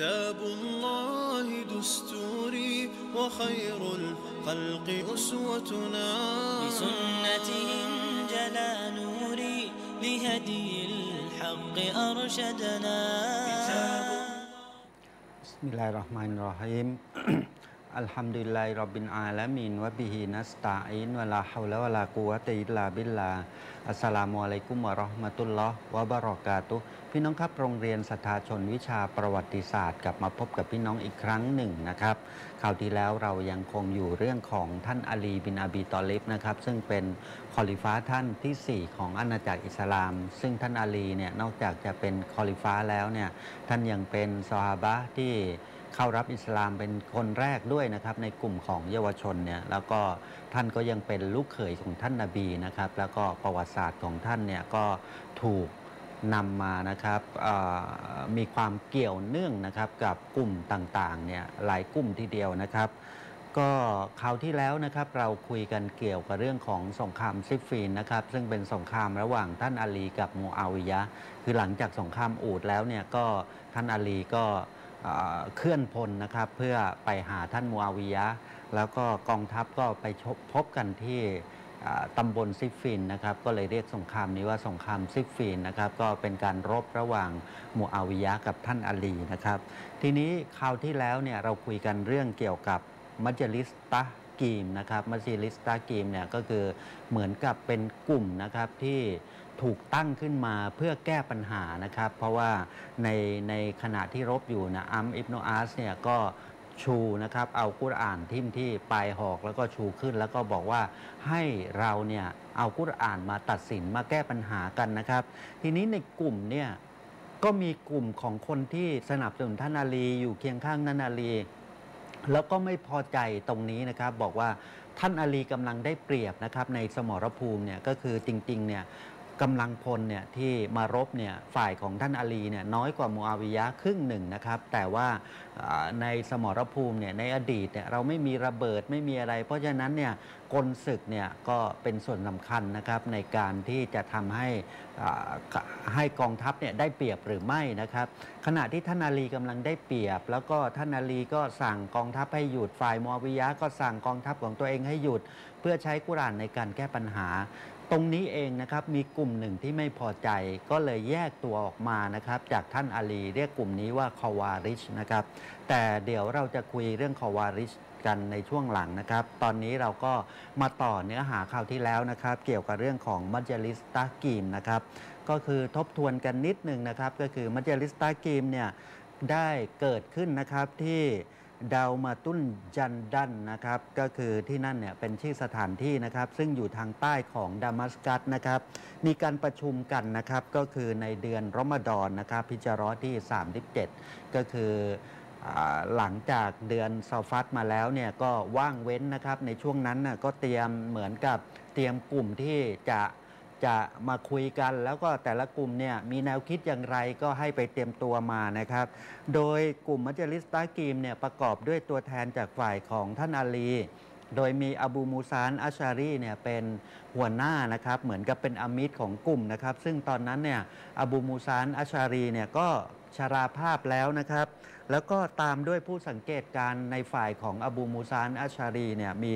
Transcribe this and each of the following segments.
كتاب الله دستوري وخير الخلق أسوتنا بسنته انجلى نوري لهدي الحق أرشدنا بسم الله الرحمن الرحيم อัลฮัมดุลิลลาฮิร็อบบิลอาละมีนวะบิฮินัสตะอีนวะลาฮาวละวะลากุวะตะอิลลาบิลลาอัสสลามุอะลัยกุมวะเราะห์มะตุลลอฮ์วะบะเราะกาตุฮ์พี่น้องครับโรงเรียนศรัทธาชนวิชาประวัติศาสตร์กลับมาพบกับพี่น้องอีกครั้งหนึ่งนะครับคราวที่แล้วเรายังคงอยู่เรื่องของท่านอาลีบินอบีตอลิบนะครับซึ่งเป็นคอลิฟะห์ท่านที่4ของอาณาจักรอิสลามซึ่งท่านอาลีเนี่ยนอกจากจะเป็นคอลิฟะห์แล้วเนี่ยท่านยังเป็นซอฮาบะห์ที่เข้ารับอิสลามเป็นคนแรกด้วยนะครับในกลุ่มของเยาวชนเนี่ยแล้วก็ท่านก็ยังเป็นลูกเขยของท่านนบีนะครับแล้วก็ประวัติศาสตร์ของท่านเนี่ยก็ถูกนำมานะครับมีความเกี่ยวเนื่องนะครับกับกลุ่มต่างๆเนี่ยหลายกลุ่มทีเดียวนะครับก็คราวที่แล้วนะครับเราคุยกันเกี่ยวกับเรื่องของสงครามซิฟฟีนนะครับซึ่งเป็นสงครามระหว่างท่านอาลีกับมูอาวิยะห์คือหลังจากสงครามอูฐแล้วเนี่ยก็ท่านอาลีก็เคลื่อนพลนะครับเพื่อไปหาท่านมูอาวิยะห์แล้วก็กองทัพก็ไปพบกันที่ตำบลซิฟฟีนนะครับก็เลยเรียกสงครามนี้ว่าสงครามซิฟฟีนนะครับก็เป็นการรบระหว่างมูอาวิยะห์กับท่านอาลีนะครับทีนี้คราวที่แล้วเนี่ยเราคุยกันเรื่องเกี่ยวกับมัจลิสตะกีมนะครับมัจลิสตะกีมเนี่ยก็คือเหมือนกับเป็นกลุ่มนะครับที่ถูกตั้งขึ้นมาเพื่อแก้ปัญหานะครับเพราะว่าในขณะที่รบอยู่นะอิบนุอาสเนี่ยก็ชูนะครับเอากุรอานทิ่มที่ปลายหอกแล้วก็ชูขึ้นแล้วก็บอกว่าให้เราเนี่ยเอากุรอานมาตัดสินมาแก้ปัญหากันนะครับทีนี้ในกลุ่มเนี่ยก็มีกลุ่มของคนที่สนับสนุนท่านอาลีอยู่เคียงข้างท่านอาลีแล้วก็ไม่พอใจตรงนี้นะครับบอกว่าท่านอาลีกำลังได้เปรียบนะครับในสมรภูมิเนี่ยก็คือจริงๆเนี่ยกำลังพลเนี่ยที่มารบเนี่ยฝ่ายของท่านอาลีเนี่ยน้อยกว่ามูอาวิยะห์ครึ่งหนึ่งนะครับแต่ว่าในสมรภูมิเนี่ยในอดีตเนี่ยเราไม่มีระเบิดไม่มีอะไรเพราะฉะนั้นเนี่ยกลศึกเนี่ยก็เป็นส่วนสำคัญนะครับในการที่จะทำให้กองทัพเนี่ยได้เปรียบหรือไม่นะครับขณะที่ท่านอาลีกำลังได้เปรียบแล้วก็ท่านอาลีก็สั่งกองทัพให้หยุดฝ่ายมูอาวิยะห์ก็สั่งกองทัพของตัวเองให้หยุดเพื่อใช้กุรอานในการแก้ปัญหาตรงนี้เองนะครับมีกลุ่มหนึ่งที่ไม่พอใจก็เลยแยกตัวออกมานะครับจากท่านอาลีเรียกกลุ่มนี้ว่าคอวาริชนะครับแต่เดี๋ยวเราจะคุยเรื่องคอวาริชกันในช่วงหลังนะครับตอนนี้เราก็มาต่อเนื้อหาคราวที่แล้วนะครับเกี่ยวกับเรื่องของมัจลิสตะกีมนะครับก็คือทบทวนกันนิดหนึ่งนะครับก็คือมัจลิสตะกีมเนี่ยได้เกิดขึ้นนะครับที่ดาวมาตุนจันดันนะครับก็คือที่นั่นเนี่ยเป็นชื่อสถานที่นะครับซึ่งอยู่ทางใต้ของดามัสกัสนะครับมีการประชุมกันนะครับก็คือในเดือนรอมฎอนนะครับฮิจเราะห์ที่37ก็คือหลังจากเดือนซอฟัตมาแล้วเนี่ยก็ว่างเว้นนะครับในช่วงนั้นน่ะก็เตรียมเหมือนกับเตรียมกลุ่มที่จะมาคุยกันแล้วก็แต่ละกลุ่มเนี่ยมีแนวคิดอย่างไรก็ให้ไปเตรียมตัวมานะครับโดยกลุ่มมัจลิสตะกีมเนี่ยประกอบด้วยตัวแทนจากฝ่ายของท่านอาลีโดยมีอบูมูซาอัชอารีเนี่ยเป็นหัวหน้านะครับเหมือนกับเป็นอามิรของกลุ่มนะครับซึ่งตอนนั้นเนี่ยอบูมูซาอัชอารีเนี่ยก็ชราภาพแล้วนะครับแล้วก็ตามด้วยผู้สังเกตการในฝ่ายของอบูมูซาอัชอารีเนี่ยมี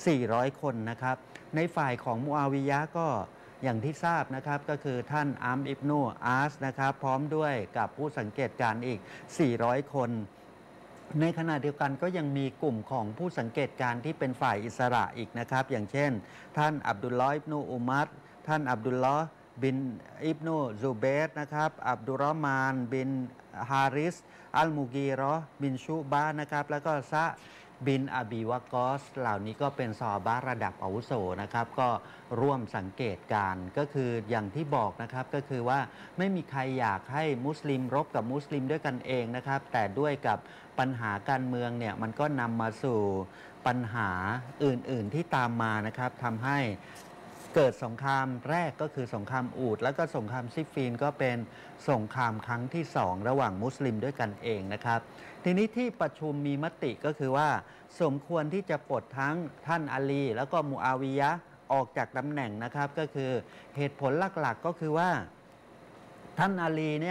400คนนะครับในฝ่ายของมูอาวิยะห์ก็อย่างที่ทราบนะครับก็คือท่านอิบนุอาสนะครับพร้อมด้วยกับผู้สังเกตการอีก400คนในขณะเดียวกันก็ยังมีกลุ่มของผู้สังเกตการที่เป็นฝ่ายอิสระอีกนะครับอย่างเช่นท่านอับดุลลอฮ์อิบนุอุมัรท่านอับดุลลอฮ์บินอิบนุซูเบตนะครับอับดุลรอห์มานบินฮาริสอัลมุกีรอบินชูบานะครับแล้วก็ซะบินอบีวากอสเหล่านี้ก็เป็นซอฮาบะห์ระดับอาวุโสนะครับก็ร่วมสังเกตการก็คืออย่างที่บอกนะครับก็คือว่าไม่มีใครอยากให้มุสลิมรบกับมุสลิมด้วยกันเองนะครับแต่ด้วยกับปัญหาการเมืองเนี่ยมันก็นำมาสู่ปัญหาอื่นๆที่ตามมานะครับทำให้เกิดสงครามแรกก็คือสงครามอูฐแล้วก็สงครามซิฟฟีนก็เป็นสงครามครั้งที่2ระหว่างมุสลิมด้วยกันเองนะครับทีนี้ที่ประชุมมีมติก็คือว่าสมควรที่จะปลดทั้งท่านอาลีแล้วก็มูอาวิยะห์ออกจากตำแหน่งนะครับก็คือเหตุผลหลักๆก็คือว่าท่านอาลีเนี่ย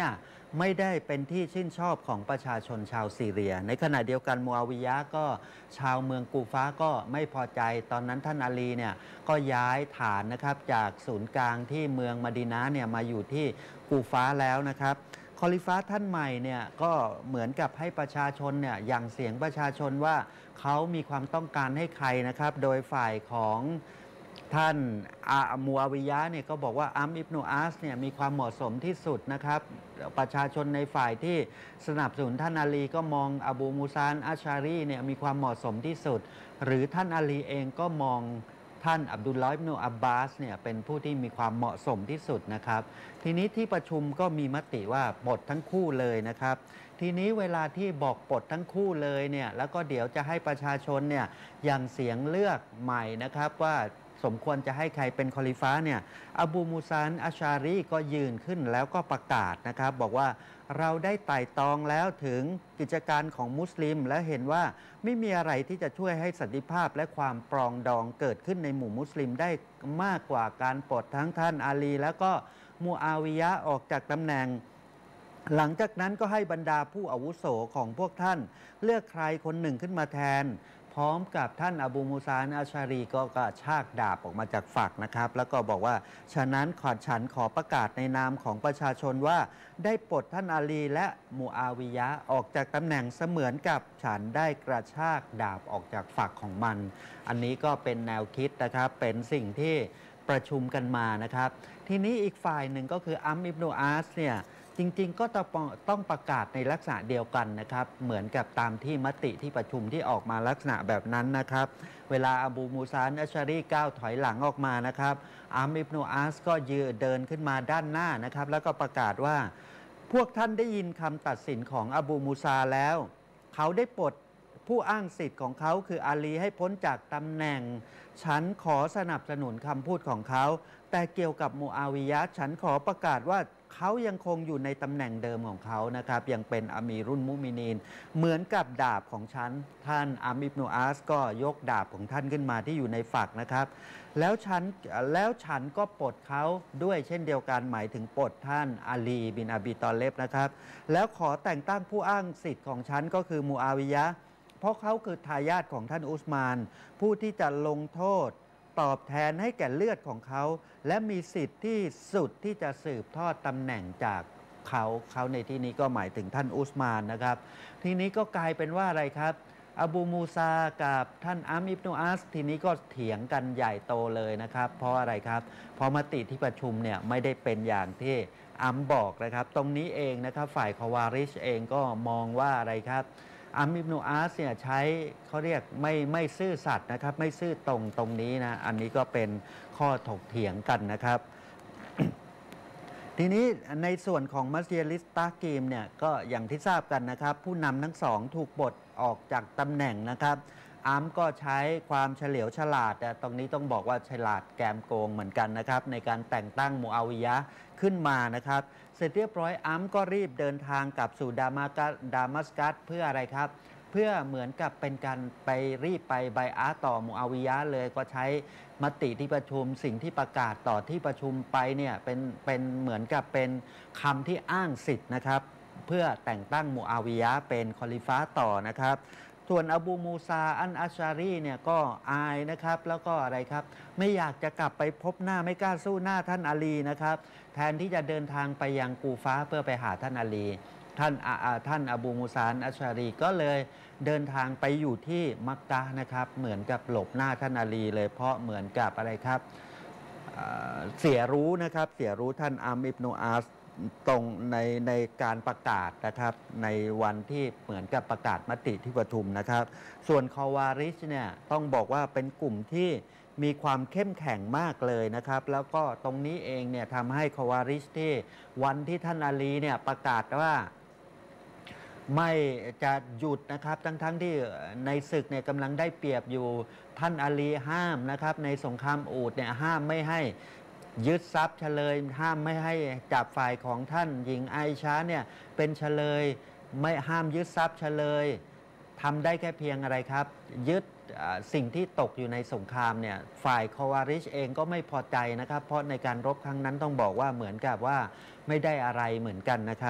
ไม่ได้เป็นที่ชื่นชอบของประชาชนชาวซีเรียในขณะเดียวกันมูอาวิยะห์ก็ชาวเมืองกูฟาก็ไม่พอใจตอนนั้นท่านอาลีเนี่ยก็ย้ายฐานนะครับจากศูนย์กลางที่เมืองมะดีนะห์เนี่ยมาอยู่ที่กูฟาแล้วนะครับคอลิฟะท่านใหม่เนี่ยก็เหมือนกับให้ประชาชนเนี่ยอย่างเสียงประชาชนว่าเขามีความต้องการให้ใครนะครับโดยฝ่ายของท่านมูอาวิยะห์เนี่ยก็บอกว่าอัมอิบนุอาสเนี่ยมีความเหมาะสมที่สุดนะครับประชาชนในฝ่ายที่สนับสนุนท่านอาลีก็มองอบูมูซาอัชชารีเนี่ยมีความเหมาะสมที่สุดหรือท่านอาลีเองก็มองท่านอับดุลลอฮ์ อิบนุอับบาสเนี่ยเป็นผู้ที่มีความเหมาะสมที่สุดนะครับทีนี้ที่ประชุมก็มีมติว่าปลดทั้งคู่เลยนะครับทีนี้เวลาที่บอกปลดทั้งคู่เลยเนี่ยแล้วก็เดี๋ยวจะให้ประชาชนเนี่ยอย่างเสียงเลือกใหม่นะครับว่าสมควรจะให้ใครเป็นคอลิฟะห์เนี่ยอบูมูซาอัชชารีก็ยืนขึ้นแล้วก็ประกาศนะครับบอกว่าเราได้ไต่ตองแล้วถึงกิจการของมุสลิมและเห็นว่าไม่มีอะไรที่จะช่วยให้สันติภาพและความปรองดองเกิดขึ้นในหมู่มุสลิมได้มากกว่าการปลดทั้งท่านอาลีแล้วก็มูอาวิยะห์ออกจากตำแหน่งหลังจากนั้นก็ให้บรรดาผู้อาวุโสของพวกท่านเลือกใครคนหนึ่งขึ้นมาแทนพร้อมกับท่านอบูมูซาอัชชารีก็กระชากดาบออกมาจากฝักนะครับแล้วก็บอกว่าฉะนั้นฉันขอประกาศในนามของประชาชนว่าได้ปลดท่านอาลีและมูอาวิยะห์ออกจากตำแหน่งเสมือนกับฉันได้กระชากดาบออกจากฝักของมันอันนี้ก็เป็นแนวคิดนะครับเป็นสิ่งที่ประชุมกันมานะครับทีนี้อีกฝ่ายหนึ่งก็คืออัมอิบนุอาสเนี่ยจริงๆก็ต้องประกาศในลักษณะเดียวกันนะครับเหมือนกับตามที่มติที่ประชุมที่ออกมาลักษณะแบบนั้นนะครับเวลาอบูมูซาอัชชารีก้าวถอยหลังออกมานะครับอัมอิบนุอาสก็ยืนเดินขึ้นมาด้านหน้านะครับแล้วก็ประกาศว่าพวกท่านได้ยินคำตัดสินของอบูมูซาแล้วเขาได้ปลดผู้อ้างสิทธิ์ของเขาคืออาลีให้พ้นจากตำแหน่งฉันขอสนับสนุนคำพูดของเขาแต่เกี่ยวกับมูอาวิยะห์ฉันขอประกาศว่าเขายังคงอยู่ในตำแหน่งเดิมของเขานะครับยังเป็นอามีรุนมุมินีนเหมือนกับดาบของฉันท่านอัมอิบนุอาสก็ยกดาบของท่านขึ้นมาที่อยู่ในฝักนะครับแล้วฉันก็ปลดเขาด้วยเช่นเดียวกันหมายถึงปลดท่านอาลีบินอบีตอเลบนะครับแล้วขอแต่งตั้งผู้อ้างสิทธิ์ของฉันก็คือมูอาวิยะห์เพราะเขาคือทายาทของท่านอุสมานผู้ที่จะลงโทษตอบแทนให้แก่เลือดของเขาและมีสิทธิ์ที่สุดที่จะสืบทอดตำแหน่งจากเขาในที่นี้ก็หมายถึงท่านอุสมานนะครับทีนี้ก็กลายเป็นว่าอะไรครับอบูมูซากับท่านอัมอิบนุอาสทีนี้ก็เถียงกันใหญ่โตเลยนะครับเพราะอะไรครับเพราะมติที่ประชุมเนี่ยไม่ได้เป็นอย่างที่อัมบอกนะครับตรงนี้เองนะครับฝ่ายคาวาริชเองก็มองว่าอะไรครับอัมอิบนุอาสเนี่ยใช้เขาเรียกไม่ซื่อสัตย์นะครับไม่ซื่อตรงนี้นะอันนี้ก็เป็นข้อถกเถียงกันนะครับ ทีนี้ในส่วนของมัสยิดลิสตากีมเนี่ยก็อย่างที่ทราบกันนะครับผู้นำทั้งสองถูกปลดออกจากตำแหน่งนะครับอัมก็ใช้ความเฉลียวฉลาดแต่ตรงนี้ต้องบอกว่าฉลาดแกมโกงเหมือนกันนะครับในการแต่งตั้งมูอาวิยะห์ขึ้นมานะครับเสร็จเรียบร้อยอัมก็รีบเดินทางกลับสู่ดามัสกัสเพื่ออะไรครับเพื่อเหมือนกับเป็นการรีบไปไบอะห์ต่อมูอาวิยะห์เลยก็ใช้มติที่ประชุมสิ่งที่ประกาศต่อที่ประชุมไปเนี่ยเป็นเหมือนกับเป็นคำที่อ้างสิทธิ์นะครับเพื่อแต่งตั้งมูอาวิยะห์เป็นคอลิฟะห์ต่อนะครับส่วนอบูมูซาอันอัชชารีเนี่ยก็อายนะครับแล้วก็อะไรครับไม่อยากจะกลับไปพบหน้าไม่กล้าสู้หน้าท่านอาลีนะครับแทนที่จะเดินทางไปยังกูฟาเพื่อไปหาท่านอาลีท่านอบูมูซาอัชชารีก็เลยเดินทางไปอยู่ที่มักกะฮ์นะครับเหมือนกับหลบหน้าท่านอาลีเลยเพราะเหมือนกับอะไรครับเสียรู้นะครับเสียรู้ท่านอัมอิบนุอาสตรงในการประกาศนะครับในวันที่เหมือนกับประกาศมติที่ประชุมนะครับส่วนคาวาริชเนี่ยต้องบอกว่าเป็นกลุ่มที่มีความเข้มแข็งมากเลยนะครับแล้วก็ตรงนี้เองเนี่ยทำให้คาวาริชที่วันที่ท่านอาลีเนี่ยประกาศว่าไม่จะหยุดนะครับทั้งที่ในศึกเนี่ยกำลังได้เปรียบอยู่ท่านอาลีห้ามนะครับในสงครามอูฐเนี่ยห้ามไม่ให้ยึดทรัพย์เฉลยห้ามไม่ให้จับฝ่ายของท่านหญิงไอชาเนี่ยเป็นเฉลยไม่ห้ามยึดทรัพย์เฉลยทำได้แค่เพียงอะไรครับยึดสิ่งที่ตกอยู่ในสงครามเนี่ยฝ่ายคาวาริชเองก็ไม่พอใจนะครับเพราะในการรบครั้งนั้นต้องบอกว่าเหมือนกับว่าไม่ได้อะไรเหมือนกันนะครับ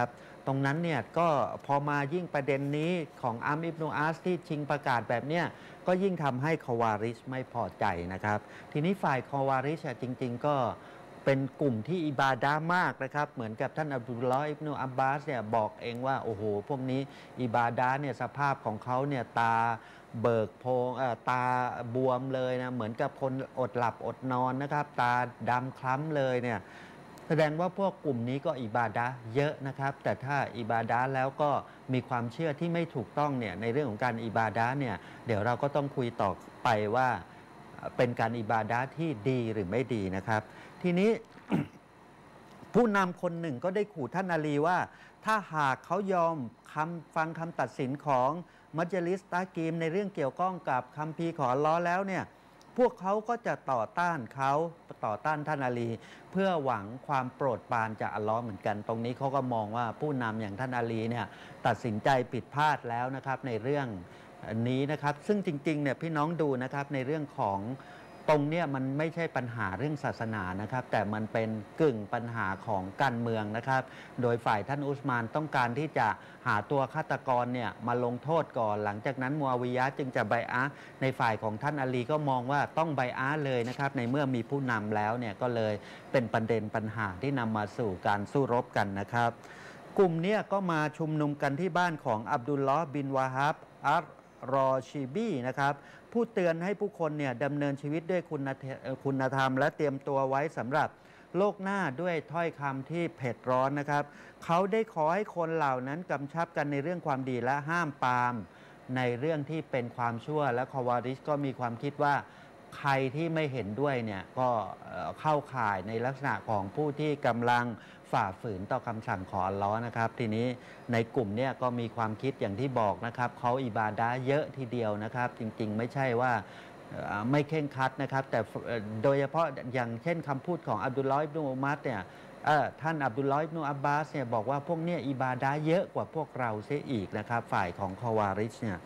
ตรงนั้นเนี่ยก็พอมายิ่งประเด็นนี้ของอัมอิบนุอาสที่ชิงประกาศแบบเนี้ยก็ยิ่งทำให้คอวาริชไม่พอใจนะครับทีนี้ฝ่ายคอวาริชจริงๆก็เป็นกลุ่มที่อิบาดะห์มากนะครับเหมือนกับท่านอับดุลลอฮ์อิบนุอับบาสเนี่ยบอกเองว่าโอ้โหพวกนี้อิบาดะห์เนี่ยสภาพของเขาเนี่ยตาเบิกโพงตาบวมเลยนะเหมือนกับคนอดหลับอดนอนนะครับตาดำคล้ำเลยเนี่ยแสดงว่าพวกกลุ่มนี้ก็อิบาดะห์เยอะนะครับแต่ถ้าอิบาดะห์แล้วก็มีความเชื่อที่ไม่ถูกต้องเนี่ยในเรื่องของการอิบาดะห์เนี่ยเดี๋ยวเราก็ต้องคุยต่อไปว่าเป็นการอิบาดะห์ที่ดีหรือไม่ดีนะครับทีนี้ ผู้นำคนหนึ่งก็ได้ขู่ท่านอาลีว่าถ้าหากเขายอมฟังคำตัดสินของมัจลิสตากีมในเรื่องเกี่ยวข้องกับคัมภีร์ของอัลเลาะห์แล้วเนี่ยพวกเขาก็จะต่อต้านท่านอาลีเพื่อหวังความโปรดปรานจากอัลเลาะห์เหมือนกันตรงนี้เขาก็มองว่าผู้นำอย่างท่านอาลีเนี่ยตัดสินใจผิดพลาดแล้วนะครับในเรื่องนี้นะครับซึ่งจริงๆเนี่ยพี่น้องดูนะครับในเรื่องของตรงเนี่ยมันไม่ใช่ปัญหาเรื่องศาสนานะครับแต่มันเป็นกึ่งปัญหาของการเมืองนะครับโดยฝ่ายท่านอุสมานต้องการที่จะหาตัวฆาตกรเนี่ยมาลงโทษก่อนหลังจากนั้นมูอาวิยะห์จึงจะไบอะห์ในฝ่ายของท่านอาลีก็มองว่าต้องไบอะห์เลยนะครับในเมื่อมีผู้นำแล้วเนี่ยก็เลยเป็นประเด็นปัญหาที่นำมาสู่การสู้รบกันนะครับกลุ่มนี้ก็มาชุมนุมกันที่บ้านของอับดุลลอฮ์บินวาฮับอัลรอชีบีนะครับผู้เตือนให้ผู้คนเนี่ยดำเนินชีวิตด้วยคุณธรรมและเตรียมตัวไว้สำหรับโลกหน้าด้วยถ้อยคำที่เผ็ดร้อนนะครับเขาได้ขอให้คนเหล่านั้นกำชับกันในเรื่องความดีและห้ามปรามในเรื่องที่เป็นความชั่วและคอวาริชก็มีความคิดว่าใครที่ไม่เห็นด้วยเนี่ยก็เข้าข่ายในลักษณะของผู้ที่กำลังฝ่าฝืนต่อคำสั่งของอัลเลาะห์นะครับทีนี้ในกลุ่มเนี่ยก็มีความคิดอย่างที่บอกนะครับเขาอิบาดะห์เยอะทีเดียวนะครับจริงๆไม่ใช่ว่าไม่เคร่งครัดนะครับแต่โดยเฉพาะอย่างเช่นคำพูดของอับดุลลอฮ์อิบนุอุมัรเนี่ยท่านอับดุลลอฮ์อิบนุอับบาสเนี่ยบอกว่าพวกเนี่ยอิบาดะห์เยอะกว่าพวกเราเสียอีกนะครับฝ่ายของคอวาริชเนี่ย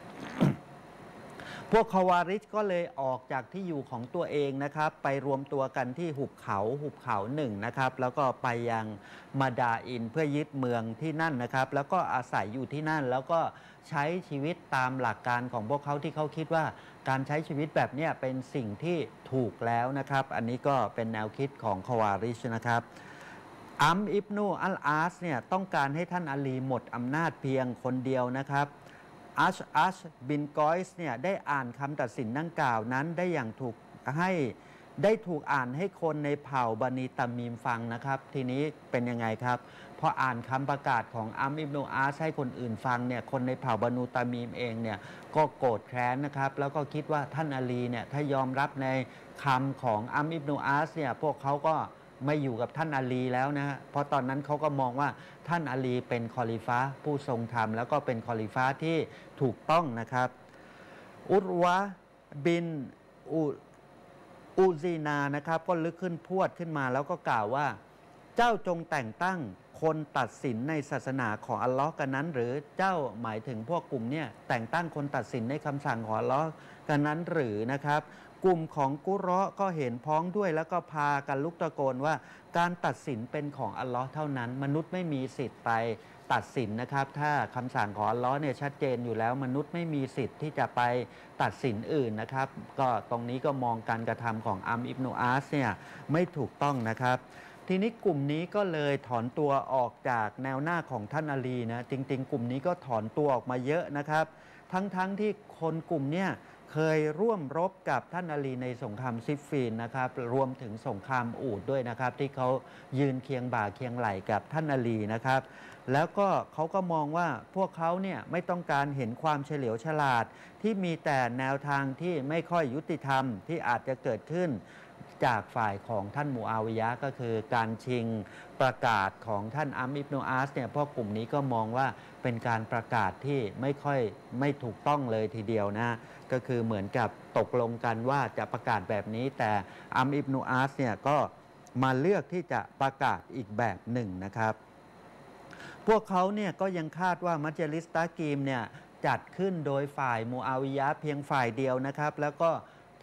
พวกคาวาริชก็เลยออกจากที่อยู่ของตัวเองนะครับไปรวมตัวกันที่หุบเขาหนึ่งนะครับแล้วก็ไปยังมาดาอินเพื่อยึดเมืองที่นั่นนะครับแล้วก็อาศัยอยู่ที่นั่นแล้วก็ใช้ชีวิตตามหลักการของพวกเขาที่เขาคิดว่าการใช้ชีวิตแบบนี้เป็นสิ่งที่ถูกแล้วนะครับอันนี้ก็เป็นแนวคิดของคาวาริชนะครับอัมอิบนูอัลอาสเนี่ยต้องการให้ท่านอาลีหมดอำนาจเพียงคนเดียวนะครับอัชบินกอยส์เนี่ยได้อ่านคำตัดสินดังกล่าวนั้นได้ถูกอ่านให้คนในเผ่าบันีตามีมฟังนะครับทีนี้เป็นยังไงครับพออ่านคำประกาศของอัมอิบนุอาสให้คนอื่นฟังเนี่ยคนในเผ่าบานูตามีมเองเนี่ยก็โกรธแค้นนะครับแล้วก็คิดว่าท่านอาลีเนี่ยถ้ายอมรับในคำของอัมอิบนุอาสเนี่ยพวกเขาก็ไม่อยู่กับท่านอาลีแล้วนะเพราะตอนนั้นเขาก็มองว่าท่านอาลีเป็นคอลิฟะห์ผู้ทรงธรรมแล้วก็เป็นคอลิฟะห์ที่ถูกต้องนะครับอุรวะบินอูซีนานะครับก็ลึกขึ้นพรวดขึ้นมาแล้วก็กล่าวว่าเจ้าจงแต่งตั้งคนตัดสินในศาสนาของอัลลอฮ์กันนั้นหรือเจ้าหมายถึงพวกกลุ่มเนี่ยแต่งตั้งคนตัดสินในคำสั่งของอัลลอฮ์กันนั้นหรือนะครับกลุ่มของกุเราะห์ก็เห็นพ้องด้วยแล้วก็พากันลุกตะโกนว่าการตัดสินเป็นของอัลลอฮ์เท่านั้นมนุษย์ไม่มีสิทธิ์ไปตัดสินนะครับถ้าคำสั่งของอัลลอฮ์เนี่ยชัดเจนอยู่แล้วมนุษย์ไม่มีสิทธิ์ที่จะไปตัดสินอื่นนะครับก็ตรงนี้ก็มองการกระทำของอัมอิบนุอาสเนี่ยไม่ถูกต้องนะครับทีนี้กลุ่มนี้ก็เลยถอนตัวออกจากแนวหน้าของท่านอาลีนะจริงๆกลุ่มนี้ก็ถอนตัวออกมาเยอะนะครับทั้งที่คนกลุ่มเนี่ยเคยร่วมรบกับท่านอาลีในสงครามซิฟฟีนนะครับรวมถึงสงครามอูฐด้วยนะครับที่เขายืนเคียงบ่าเคียงไหล่กับท่านอาลีนะครับแล้วก็เขาก็มองว่าพวกเขาเนี่ยไม่ต้องการเห็นความเฉลียวฉลาดที่มีแต่แนวทางที่ไม่ค่อยยุติธรรมที่อาจจะเกิดขึ้นจากฝ่ายของท่านมูอาวิยะห์ก็คือการชิงประกาศของท่านอัมอิบนุอาสเนี่ยพวกกลุ่มนี้ก็มองว่าเป็นการประกาศที่ไม่ถูกต้องเลยทีเดียวนะก็คือเหมือนกับตกลงกันว่าจะประกาศแบบนี้แต่อัมอิบนุอาสเนี่ยก็มาเลือกที่จะประกาศอีกแบบหนึ่งนะครับพวกเขาเนี่ยก็ยังคาดว่ามัจลิสตากีมเนี่ยจัดขึ้นโดยฝ่ายมูอาวิยะห์เพียงฝ่ายเดียวนะครับแล้วก็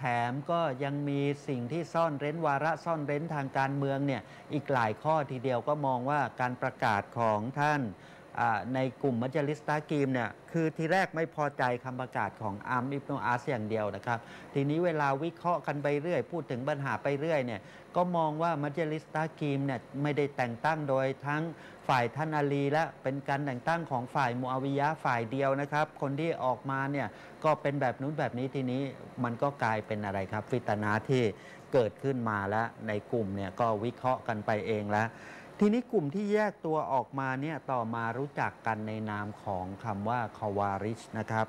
แถมก็ยังมีสิ่งที่ซ่อนเร้นวาระซ่อนเร้นทางการเมืองเนี่ยอีกหลายข้อทีเดียวก็มองว่าการประกาศของท่านในกลุ่มมัจลิสตากีมเนี่ยคือทีแรกไม่พอใจคำประกาศของอัมอิบนุอาสอย่างเดียวนะครับทีนี้เวลาวิเคราะห์กันไปเรื่อยพูดถึงปัญหาไปเรื่อยเนี่ยก็มองว่ามัจลิสตากีมเนี่ยไม่ได้แต่งตั้งโดยทั้งฝ่ายท่านอาลีและเป็นการแต่งตั้งของฝ่ายมูอาวิยะห์ฝ่ายเดียวนะครับคนที่ออกมาเนี่ยก็เป็นแบบนู้นแบบนี้ทีนี้มันก็กลายเป็นอะไรครับฟิตนะห์ที่เกิดขึ้นมาแล้วในกลุ่มเนี่ยก็วิเคราะห์กันไปเองแล้วทีนี้กลุ่มที่แยกตัวออกมาเนี่ยต่อมารู้จักกันในนามของคำว่าคาวาริชนะครับ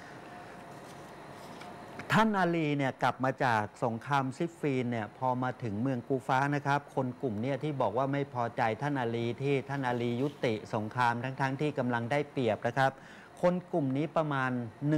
ท่านอาลีเนี่ยกลับมาจากสงครามซิฟฟีนเนี่ยพอมาถึงเมืองกูฟานะครับคนกลุ่มเนี่ยที่บอกว่าไม่พอใจท่านอาลีที่ท่านอาลียุติสงครามทั้งที่กำลังได้เปรียบนะครับคนกลุ่มนี้ประมาณ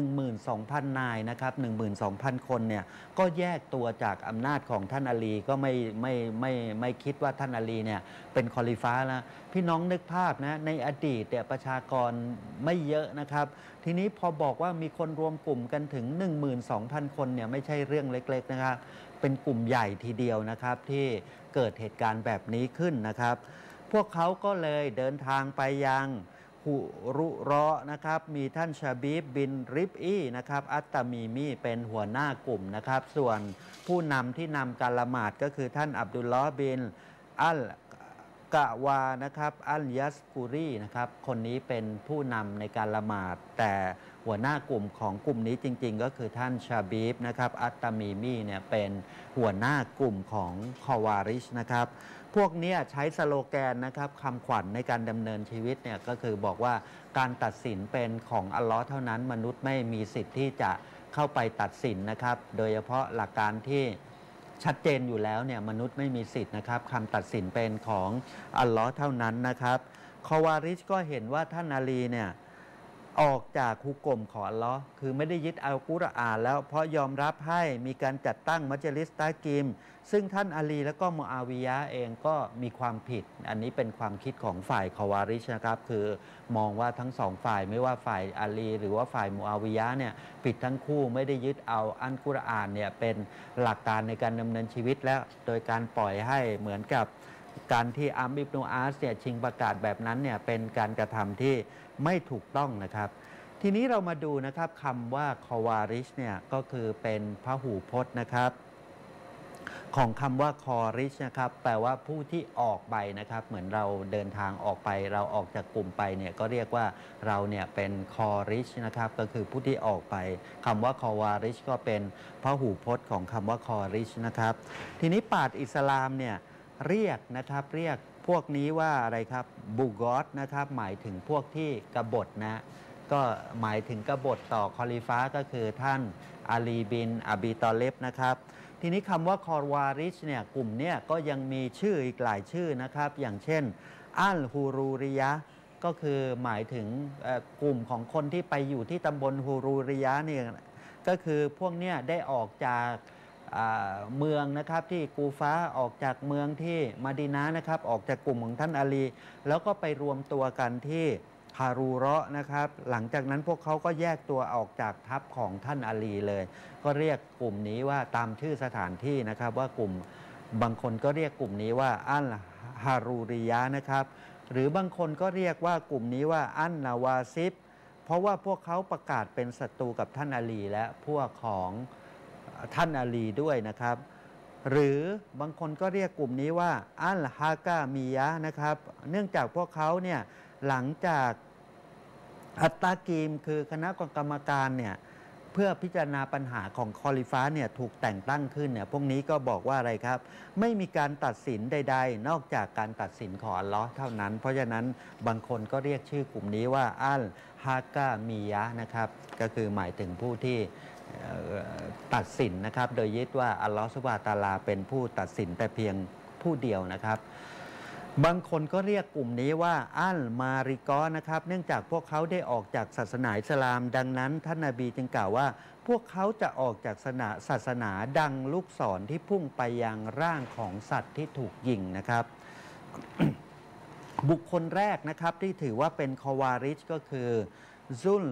12,000 นายนะครับ 12,000 คนเนี่ยก็แยกตัวจากอำนาจของท่านอาลีก็ไม่คิดว่าท่านอาลีเนี่ยเป็นคอลิฟ้าแล้วพี่น้องนึกภาพนะในอดีตเนี่ยประชากรไม่เยอะนะครับทีนี้พอบอกว่ามีคนรวมกลุ่มกันถึง 12,000 คนเนี่ยไม่ใช่เรื่องเล็กๆนะครับเป็นกลุ่มใหญ่ทีเดียวนะครับที่เกิดเหตุการณ์แบบนี้ขึ้นนะครับพวกเขาก็เลยเดินทางไปยังฮุรุเราะห์นะครับมีท่านชาบีบบินริบอีนะครับอัตตามีมีเป็นหัวหน้ากลุ่มนะครับส่วนผู้นำที่นำการละหมาดก็คือท่านอับดุลลอฮ์บินอัลกะวานะครับอัลยัสกูรีนะครับคนนี้เป็นผู้นำในการละหมาดแต่หัวหน้ากลุ่มของกลุ่มนี้จริงๆก็คือท่านชาบีบนะครับอัตตามีมีเนี่ยเป็นหัวหน้ากลุ่มของคอวาริชนะครับพวกนี้ใช้สโลแกนนะครับคำขวัญในการดำเนินชีวิตเนี่ยก็คือบอกว่าการตัดสินเป็นของอัลลอฮ์เท่านั้นมนุษย์ไม่มีสิทธิ์ที่จะเข้าไปตัดสินนะครับโดยเฉพาะหลักการที่ชัดเจนอยู่แล้วเนี่ยมนุษย์ไม่มีสิทธิ์นะครับคำตัดสินเป็นของอัลลอฮ์เท่านั้นนะครับคอวาริชก็เห็นว่าท่านอาลีเนี่ยออกจากฮุกมของอัลลอฮ์คือไม่ได้ยึดอัลกุรอานแล้วเพราะยอมรับให้มีการจัดตั้งมัจลิสตากิมซึ่งท่านอาลีและก็มุอาวิยะห์เองก็มีความผิดอันนี้เป็นความคิดของฝ่ายคอวาริชนะครับคือมองว่าทั้งสองฝ่ายไม่ว่าฝ่ายอาลีหรือว่าฝ่ายมุอาวิยะห์เนี่ยผิดทั้งคู่ไม่ได้ยึดเอาอัลกุรอานเนี่ยเป็นหลักการในการดำเนินชีวิตแล้วโดยการปล่อยให้เหมือนกับการที่อัมอิบนุอาสเนี่ยชิงประกาศแบบนั้นเนี่ยเป็นการกระทำที่ไม่ถูกต้องนะครับทีนี้เรามาดูนะครับคำว่าคอวาริชเนี่ยก็คือเป็นพหูพจน์นะครับของคำว่าคอริชนะครับแปลว่าผู้ที่ออกไปนะครับเหมือนเราเดินทางออกไปเราออกจากกลุ่มไปเนี่ยก็เรียกว่าเราเนี่ยเป็นคอริชนะครับก็คือผู้ที่ออกไปคำว่าคอวาริชก็เป็นพหูพจน์ของคำว่าคอริชนะครับทีนี้ปราชญ์อิสลามเนี่ยเรียกนะครับเรียกพวกนี้ว่าอะไรครับบูกอตนะครับหมายถึงพวกที่กบฏนะก็หมายถึงกบฏต่อคอลิฟ้าก็คือท่านอาลีบินอบีตอเลบนะครับทีนี้คำว่าคอวาริชเนี่ยกลุ่มเนี่ยก็ยังมีชื่ออีกหลายชื่อนะครับอย่างเช่นอัลฮูรูริยะก็คือหมายถึงกลุ่มของคนที่ไปอยู่ที่ตำบลฮูรูริยะเนี่ยก็คือพวกเนี่ยได้ออกจากเมืองนะครับที่กูฟาออกจากเมืองที่มะดีนะห์นะครับออกจากกลุ่มของท่านอาลีแล้วก็ไปรวมตัวกันที่ฮารูเราะห์นะครับหลังจากนั้นพวกเขาก็แยกตัวออกจากทัพของท่านอาลีเลยก็เรียกกลุ่มนี้ว่าตามชื่อสถานที่นะครับว่ากลุ่มบางคนก็เรียกกลุ่มนี้ว่าอัลฮารูริยะนะครับหรือบางคนก็เรียกว่ากลุ่มนี้ว่าอันนาวาซิบเพราะว่าพวกเขาประกาศเป็นศัตรูกับท่านอาลีและพวกของท่านอาลีด้วยนะครับหรือบางคนก็เรียกกลุ่มนี้ว่าอัลฮากามียะนะครับเนื่องจากพวกเขาเนี่ยหลังจากอัตตากีมคือคณะกรรมการเนี่ยเพื่อพิจารณาปัญหาของคอลิฟ้าเนี่ยถูกแต่งตั้งขึ้นเนี่ยพวกนี้ก็บอกว่าอะไรครับไม่มีการตัดสินใดๆนอกจากการตัดสินของอัลลอฮ์เท่านั้นเพราะฉะนั้นบางคนก็เรียกชื่อกลุ่มนี้ว่าอัลฮากามียะนะครับก็คือหมายถึงผู้ที่ตัดสินนะครับโดยยึดว่าอัลลอฮฺซุบฮานะฮูวะตะอาลาเป็นผู้ตัดสินแต่เพียงผู้เดียวนะครับบางคนก็เรียกกลุ่มนี้ว่าอัลมาริกอนะครับเนื่องจากพวกเขาได้ออกจากศาสนาอิสลามดังนั้นท่านนบีจึงกล่าวว่าพวกเขาจะออกจากศาสนาดังลูกศรที่พุ่งไปยังร่างของสัตว์ที่ถูกยิงนะครับ บุคคลแรกนะครับที่ถือว่าเป็นคอวาริชก็คือซุล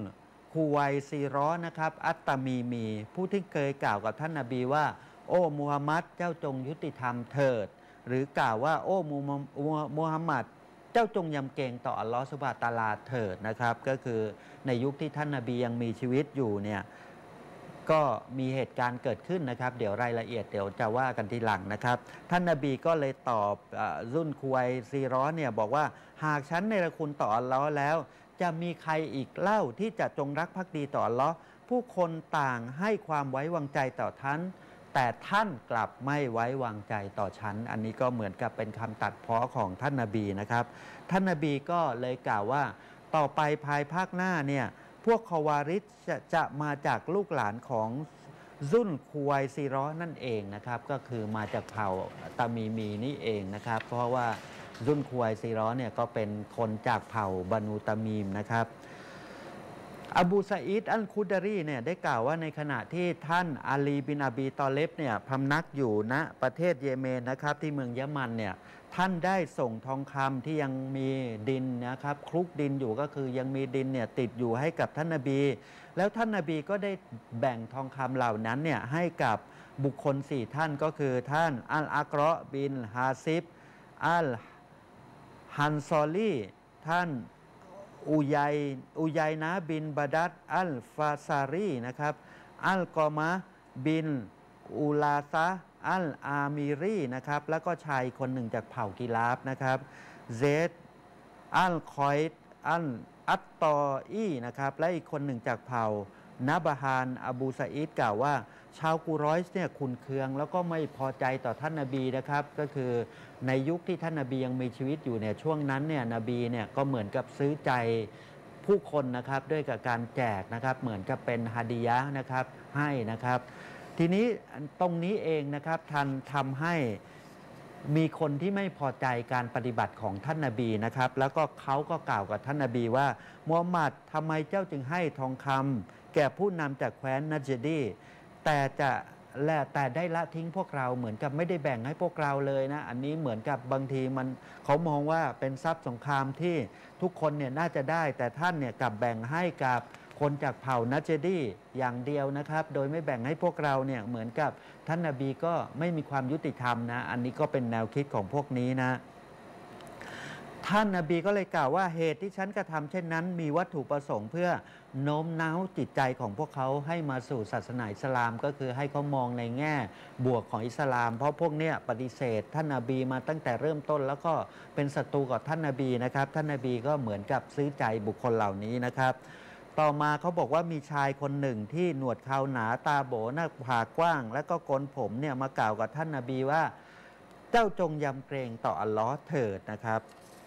คูไวซีรอนะครับอัตตามีผู้ที่เคยกล่าวกับท่านนบีว่าโอ้มูฮัมมัดเจ้าจงยุติธรรมเถิดหรือกล่าวว่าโอ้มูฮัมมัดเจ้าจงยำเกรงต่ออัลลอฮฺซุบฮานะฮูวะตะอาลาเถิดนะครับก็คือในยุคที่ท่านนบียังมีชีวิตอยู่เนี่ยก็มีเหตุการณ์เกิดขึ้นนะครับเดี๋ยวรายละเอียดเดี๋ยวจะว่ากันทีหลังนะครับท่านนบีก็เลยตอบซุนคูไวซีรอเนี่ยบอกว่าหากฉันเนรคุณต่ออัลลอฮ์แล้วจะมีใครอีกเล่าที่จะจงรักภักดีต่ออัลลอฮ์ผู้คนต่างให้ความไว้วางใจต่อท่านแต่ท่านกลับไม่ไว้วางใจต่อฉันอันนี้ก็เหมือนกับเป็นคำตัดพ้อของท่านนบีนะครับท่านนบีก็เลยกล่าวว่าต่อไปภายภาคหน้าเนี่ยพวกคอวาริดจะมาจากลูกหลานของซุนคูไวซีรอนั่นเองนะครับก็คือมาจากเผ่าตามีนี่เองนะครับเพราะว่าซุนคูไวซีรอเนี่ยก็เป็นคนจากเผ่าบานูตามีมนะครับอบูซาอิดอัลคุดารีเนี่ยได้กล่าวว่าในขณะที่ท่านอาลีบินอบีตอเลบเนี่ยพำนักอยู่ณประเทศเยเมนนะครับที่เมืองยะมันเนี่ยท่านได้ส่งทองคำที่ยังมีดินนะครับคลุกดินอยู่ก็คือยังมีดินเนี่ยติดอยู่ให้กับท่านนบีแล้วท่านนบีก็ได้แบ่งทองคำเหล่านั้นเนี่ยให้กับบุคคล4ท่านก็คือท่านอัลอักรอบินฮาซิบอัลฮันซอลีท่านอุยัยนะบินบาดัดอัลฟาซารีนะครับอัลกอมะบินอูลาซะอัลอามีรีนะครับแล้วก็ชายคนหนึ่งจากเผ่ากิลาฟนะครับเซดอัลคอยต์อัตตออีนะครับและอีกคนหนึ่งจากเผ่านาบฮานอบูซาอิดกล่าวว่าชาวกุรอยช์เนี่ยขุนเคืองแล้วก็ไม่พอใจต่อท่านนบีนะครับก็คือในยุคที่ท่านนบียังมีชีวิตอยู่เนี่ยช่วงนั้นเนี่ยนบีเนี่ยก็เหมือนกับซื้อใจผู้คนนะครับด้วยกับการแจกนะครับเหมือนกับเป็นฮาดิยะห์นะครับให้นะครับทีนี้ตรงนี้เองนะครับทำให้มีคนที่ไม่พอใจการปฏิบัติของท่านนบีนะครับแล้วก็เขาก็กล่าวกับท่านนบีว่ามูฮัมหมัดทำไมเจ้าจึงให้ทองคำแก่ผู้นำจากแคว้นนัจดีแต่ได้ละทิ้งพวกเราเหมือนกับไม่ได้แบ่งให้พวกเราเลยนะอันนี้เหมือนกับบางทีเขามองว่าเป็นทรัพย์สงครามที่ทุกคนเนี่ยน่าจะได้แต่ท่านเนี่ยกลับแบ่งให้กับคนจากเผ่านัจดีอย่างเดียวนะครับโดยไม่แบ่งให้พวกเราเนี่ยเหมือนกับท่านนบีก็ไม่มีความยุติธรรมนะอันนี้ก็เป็นแนวคิดของพวกนี้นะท่านนบีก็เลยกล่าวว่าเหตุที่ฉันกระทำเช่นนั้นมีวัตถุประสงค์เพื่อโน้มน้าวจิตใจของพวกเขาให้มาสู่ศาสนาอิสลามก็คือให้เขามองในแง่บวกของอิสลามเพราะพวกเนี้ยปฏิเสธท่านนบีมาตั้งแต่เริ่มต้นแล้วก็เป็นศัตรูกับท่านนบีนะครับท่านนบีก็เหมือนกับซื้อใจบุคคลเหล่านี้นะครับต่อมาเขาบอกว่ามีชายคนหนึ่งที่หนวดเขาหนาตาโบหน้าผากกว้างแล้วก็โกนผมเนี่ยมากล่าวกับท่านนบีว่าเจ้าจงยำเกรงต่ออัลลอฮ์เถิดนะครับ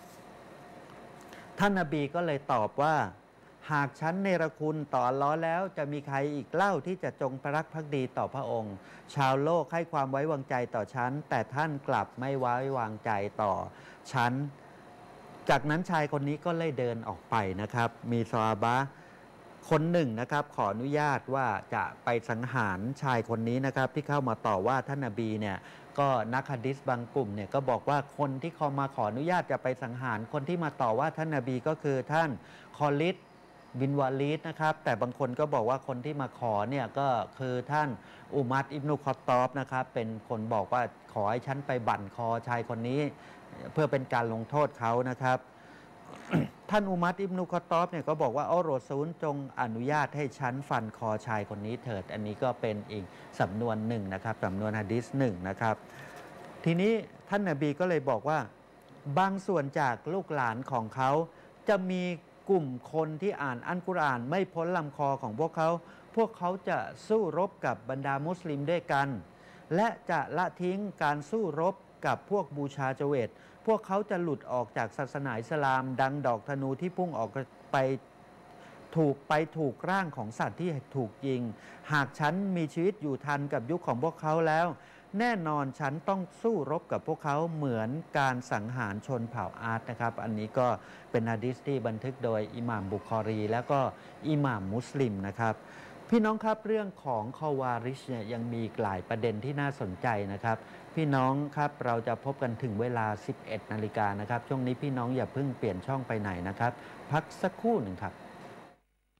ท่านนบีก็เลยตอบว่าหากฉันเนรคุณต่ออัลเลาะห์แล้วจะมีใครอีกเล่าที่จะจงรักภักดีต่อพระองค์ชาวโลกให้ความไว้วางใจต่อฉันแต่ท่านกลับไม่ไว้วางใจต่อฉันจากนั้นชายคนนี้ก็เลยเดินออกไปนะครับมีซอฮาบะห์คนหนึ่งนะครับขออนุญาตว่าจะไปสังหารชายคนนี้นะครับที่เข้ามาต่อว่าท่านนบีเนี่ยก็นักหะดีษบางกลุ่มเนี่ยก็บอกว่าคนที่เขามาขออนุญาตจะไปสังหารคนที่มาต่อว่าท่านนบีก็คือท่านคอลิดบินวาลีดนะครับแต่บางคนก็บอกว่าคนที่มาขอเนี่ยก็คือท่านอุมัรอิบนุคอตตอบนะครับเป็นคนบอกว่าขอให้ฉันไปบั่นคอชายคนนี้เพื่อเป็นการลงโทษเขานะครับ ท่านอุมัรอิบนุคอตตอบเนี่ยก็บอกว่าอัลลอฮฺซูลจงอนุญาตให้ฉันฟันคอชายคนนี้เถิดอันนี้ก็เป็นอีกสำนวนหนึ่งนะครับสำนวนหะดีษหนึ่งนะครับทีนี้ท่านนบีก็เลยบอกว่าบางส่วนจากลูกหลานของเขาจะมีกลุ่มคนที่อ่านอัลกุรอานไม่พ้นลำคอของพวกเขาจะสู้รบกับบรรดามุสลิมด้วยกันและจะละทิ้งการสู้รบกับพวกบูชาจเวตพวกเขาจะหลุดออกจากศาสนาอิสลามดังดอกธนูที่พุ่งออกไปถูกร่างของสัตว์ที่ถูกยิงหากฉันมีชีวิตอยู่ทันกับยุคของพวกเขาแล้วแน่นอนฉันต้องสู้รบกับพวกเขาเหมือนการสังหารชนเผ่าอาร์ตนะครับอันนี้ก็เป็นหะดีษที่บันทึกโดยอิหม่ามบุคอรีแล้วก็อิหม่ามมุสลิมนะครับพี่น้องครับเรื่องของคอวาริชเนี่ยยังมีหลายประเด็นที่น่าสนใจนะครับพี่น้องครับเราจะพบกันถึงเวลา 11 นาฬิกานะครับช่วงนี้พี่น้องอย่าเพิ่งเปลี่ยนช่องไปไหนนะครับพักสักครู่หนึ่งครับ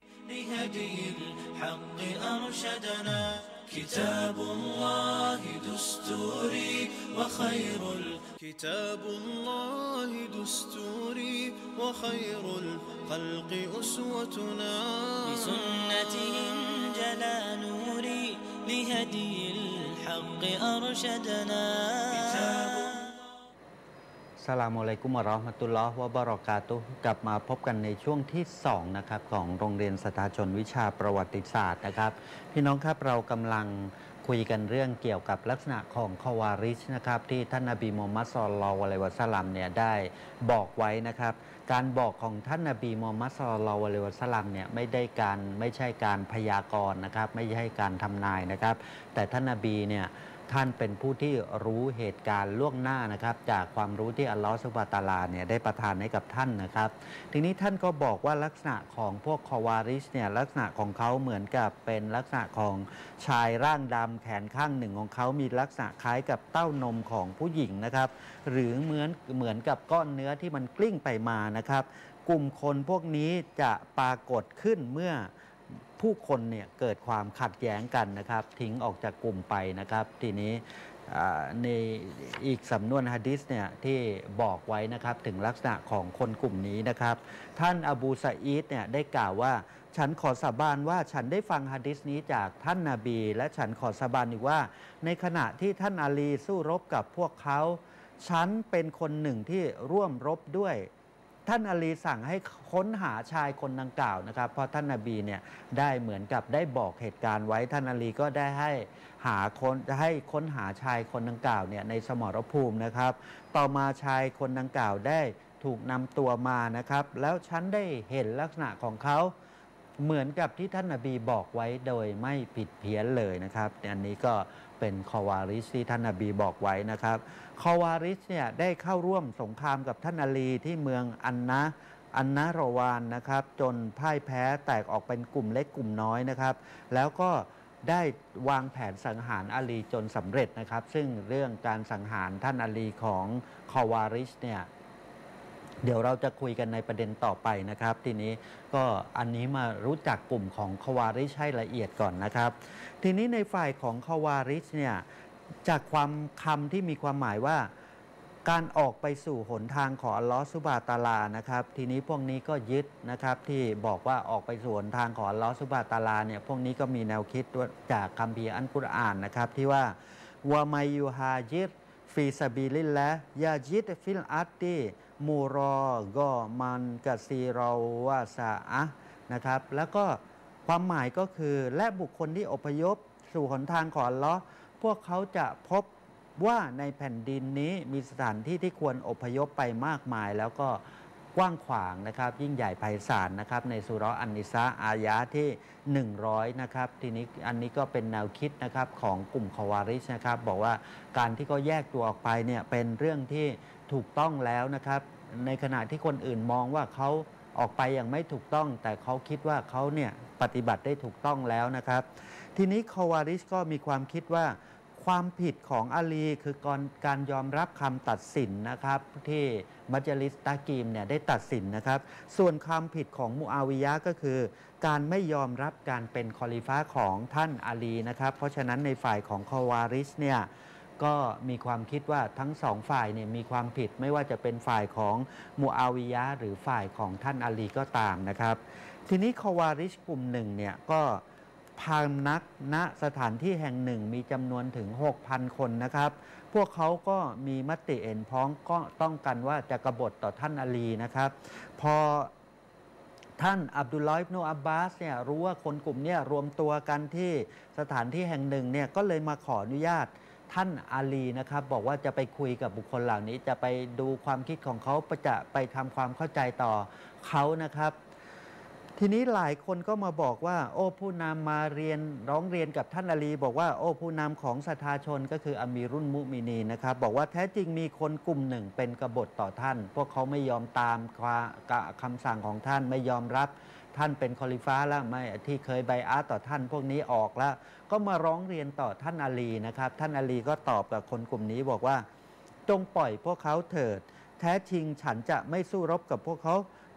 لهدي الحق أرشدنا كتاب الله دستوري وخير كتاب الله دستوري وخير الخلق أسوتنا بسنته انجلى نوري لهدي الحق أرشدنا อัสสลามุอะลัยกุมวะเราะห์มะตุลลอฮ์วะบะเราะกาตุฮ์กลับมาพบกันในช่วงที่2นะครับของโรงเรียนสตาชนวิชาประวัติศาสตร์นะครับพี่น้องครับเรากำลังคุยกันเรื่องเกี่ยวกับลักษณะของคอวาริชนะครับที่ท่านนบีมุฮัมมัด ศ็อลลัลลอฮุอะลัยฮิวะซัลลัมเนี่ยได้บอกไว้นะครับการบอกของท่านนบีมุฮัมมัด ศ็อลลัลลอฮุอะลัยฮิวะซัลลัมเนี่ยไม่ใช่การพยากรณ์นะครับไม่ใช่การทำนายนะครับแต่ท่านนบีเนี่ยท่านเป็นผู้ที่รู้เหตุการณ์ล่วงหน้านะครับจากความรู้ที่อัลลอฮฺซุบฮานะฮูวะตะอาลาเนี่ยได้ประทานให้กับท่านนะครับทีนี้ท่านก็บอกว่าลักษณะของพวกคอวาริชเนี่ยลักษณะของเขาเหมือนกับเป็นลักษณะของชายร่างดำแขนข้างหนึ่งของเขามีลักษณะคล้ายกับเต้านมของผู้หญิงนะครับหรือเหมือนกับก้อนเนื้อที่มันกลิ้งไปมานะครับกลุ่มคนพวกนี้จะปรากฏขึ้นเมื่อผู้คนเนี่ยเกิดความขัดแย้งกันนะครับทิ้งออกจากกลุ่มไปนะครับทีนี้ในอีกสำนวนหะดีษเนี่ยที่บอกไว้นะครับถึงลักษณะของคนกลุ่มนี้นะครับท่านอบูซะอีดเนี่ยได้กล่าวว่าฉันขอสาบานว่าฉันได้ฟังหะดีษนี้จากท่านนบีและฉันขอสาบานอีกว่าในขณะที่ท่านอาลีสู้รบกับพวกเขาฉันเป็นคนหนึ่งที่ร่วมรบด้วยท่านอาลีสั่งให้ค้นหาชายคนดังกล่าวนะครับเพราะท่านนบีเนี่ยได้เหมือนกับได้บอกเหตุการณ์ไว้ท่านอาลีก็ได้ให้ค้นหาชายคนดังกล่าวเนี่ยในสมรภูมินะครับต่อมาชายคนดังกล่าวได้ถูกนำตัวมานะครับแล้วฉันได้เห็นลักษณะของเขาเหมือนกับที่ท่านนบีบอกไว้โดยไม่ผิดเพี้ยนเลยนะครับอันนี้ก็เป็นคอวาริชที่ท่านนบีบอกไว้นะครับคอวาริชเนี่ยได้เข้าร่วมสงครามกับท่านอาลีที่เมืองอันนะรอวานนะครับจนพ่ายแพ้แตกออกเป็นกลุ่มเล็กกลุ่มน้อยนะครับแล้วก็ได้วางแผนสังหารอาลีจนสำเร็จนะครับซึ่งเรื่องการสังหารท่านอาลีของคอวาริชเนี่ยเดี๋ยวเราจะคุยกันในประเด็นต่อไปนะครับทีนี้ก็อันนี้มารู้จักกลุ่มของคอวาริชให้ละเอียดก่อนนะครับทีนี้ในฝ่ายของคอวาริชเนี่ยจากความคำที่มีความหมายว่าการออกไปสู่หนทางของอัลลอฮฺซุบฮานะฮูวะตะอาลานะครับทีนี้พวกนี้ก็ยึดนะครับที่บอกว่าออกไปสู่หนทางของอัลลอฮฺซุบฮานะฮูวะตะอาลาเนี่ยพวกนี้ก็มีแนวคิดจากคัมภีร์อัลกุรอานนะครับที่ว่าวะมัยยูฮาจิรฟีซาบิลิลละยาจิดฟิลอัตติมูรอกอมันกะซีรอวาซาอะนะครับแล้วก็ความหมายก็คือและบุคคลที่อพยพสู่หนทางของอัลลอฮ์พวกเขาจะพบว่าในแผ่นดินนี้มีสถานที่ที่ควรอพยพไปมากมายแล้วก็กว้างขวางนะครับยิ่งใหญ่ไพศาลนะครับในสุเราะห์อันนิสาอายะที่100นะครับทีนี้อันนี้ก็เป็นแนวคิดนะครับของกลุ่มคอวาริชนะครับบอกว่าการที่เขาแยกตัวออกไปเนี่ยเป็นเรื่องที่ถูกต้องแล้วนะครับในขณะที่คนอื่นมองว่าเขาออกไปอย่างไม่ถูกต้องแต่เขาคิดว่าเขาเนี่ยปฏิบัติได้ถูกต้องแล้วนะครับทีนี้คอวาริชก็มีความคิดว่าความผิดของอาลีคือการยอมรับคำตัดสินนะครับที่มัจลิสตะกีมเนี่ยได้ตัดสินนะครับส่วนความผิดของมุอาวิยะห์ก็คือการไม่ยอมรับการเป็นคอลิฟะห์ของท่านอาลีนะครับเพราะฉะนั้นในฝ่ายของคอวาริชเนี่ยก็มีความคิดว่าทั้งสองฝ่ายเนี่ยมีความผิดไม่ว่าจะเป็นฝ่ายของมุอาวิยะห์หรือฝ่ายของท่านอาลีก็ตามนะครับทีนี้คอวาริชกลุ่มหนึ่งเนี่ยก็พำนักณสถานที่แห่งหนึ่งมีจำนวนถึง 6,000 คนนะครับพวกเขาก็มีมติเห็นพ้องก็ต้องกันว่าจะกบฏต่อท่านอาลีนะครับพอท่านอับดุลลอฮ์ อิบนุอับบาสเนี่ยรู้ว่าคนกลุ่มนี้รวมตัวกันที่สถานที่แห่งหนึ่งเนี่ยก็เลยมาขออนุญาตท่านอาลีนะครับบอกว่าจะไปคุยกับบุคคลเหล่านี้จะไปดูความคิดของเขาจะไปทำความเข้าใจต่อเขานะครับทีนี้หลายคนก็มาบอกว่าโอ้ผู้นำมาร้องเรียนกับท่านอาลีบอกว่าโอ้ผู้นำของศรัทธาชนก็คืออามีรุลมุมินีนนะครับบอกว่าแท้จริงมีคนกลุ่มหนึ่งเป็นกบฏต่อท่านพวกเขาไม่ยอมตามคำสั่งของท่านไม่ยอมรับท่านเป็นคอลิฟะห์แล้วไม่ที่เคยไบอะห์ต่อท่านพวกนี้ออกแล้วก็มาร้องเรียนต่อท่านอาลีนะครับท่านอาลีก็ตอบกับคนกลุ่มนี้บอกว่าจงปล่อยพวกเขาเถิดแท้จริงฉันจะไม่สู้รบกับพวกเขา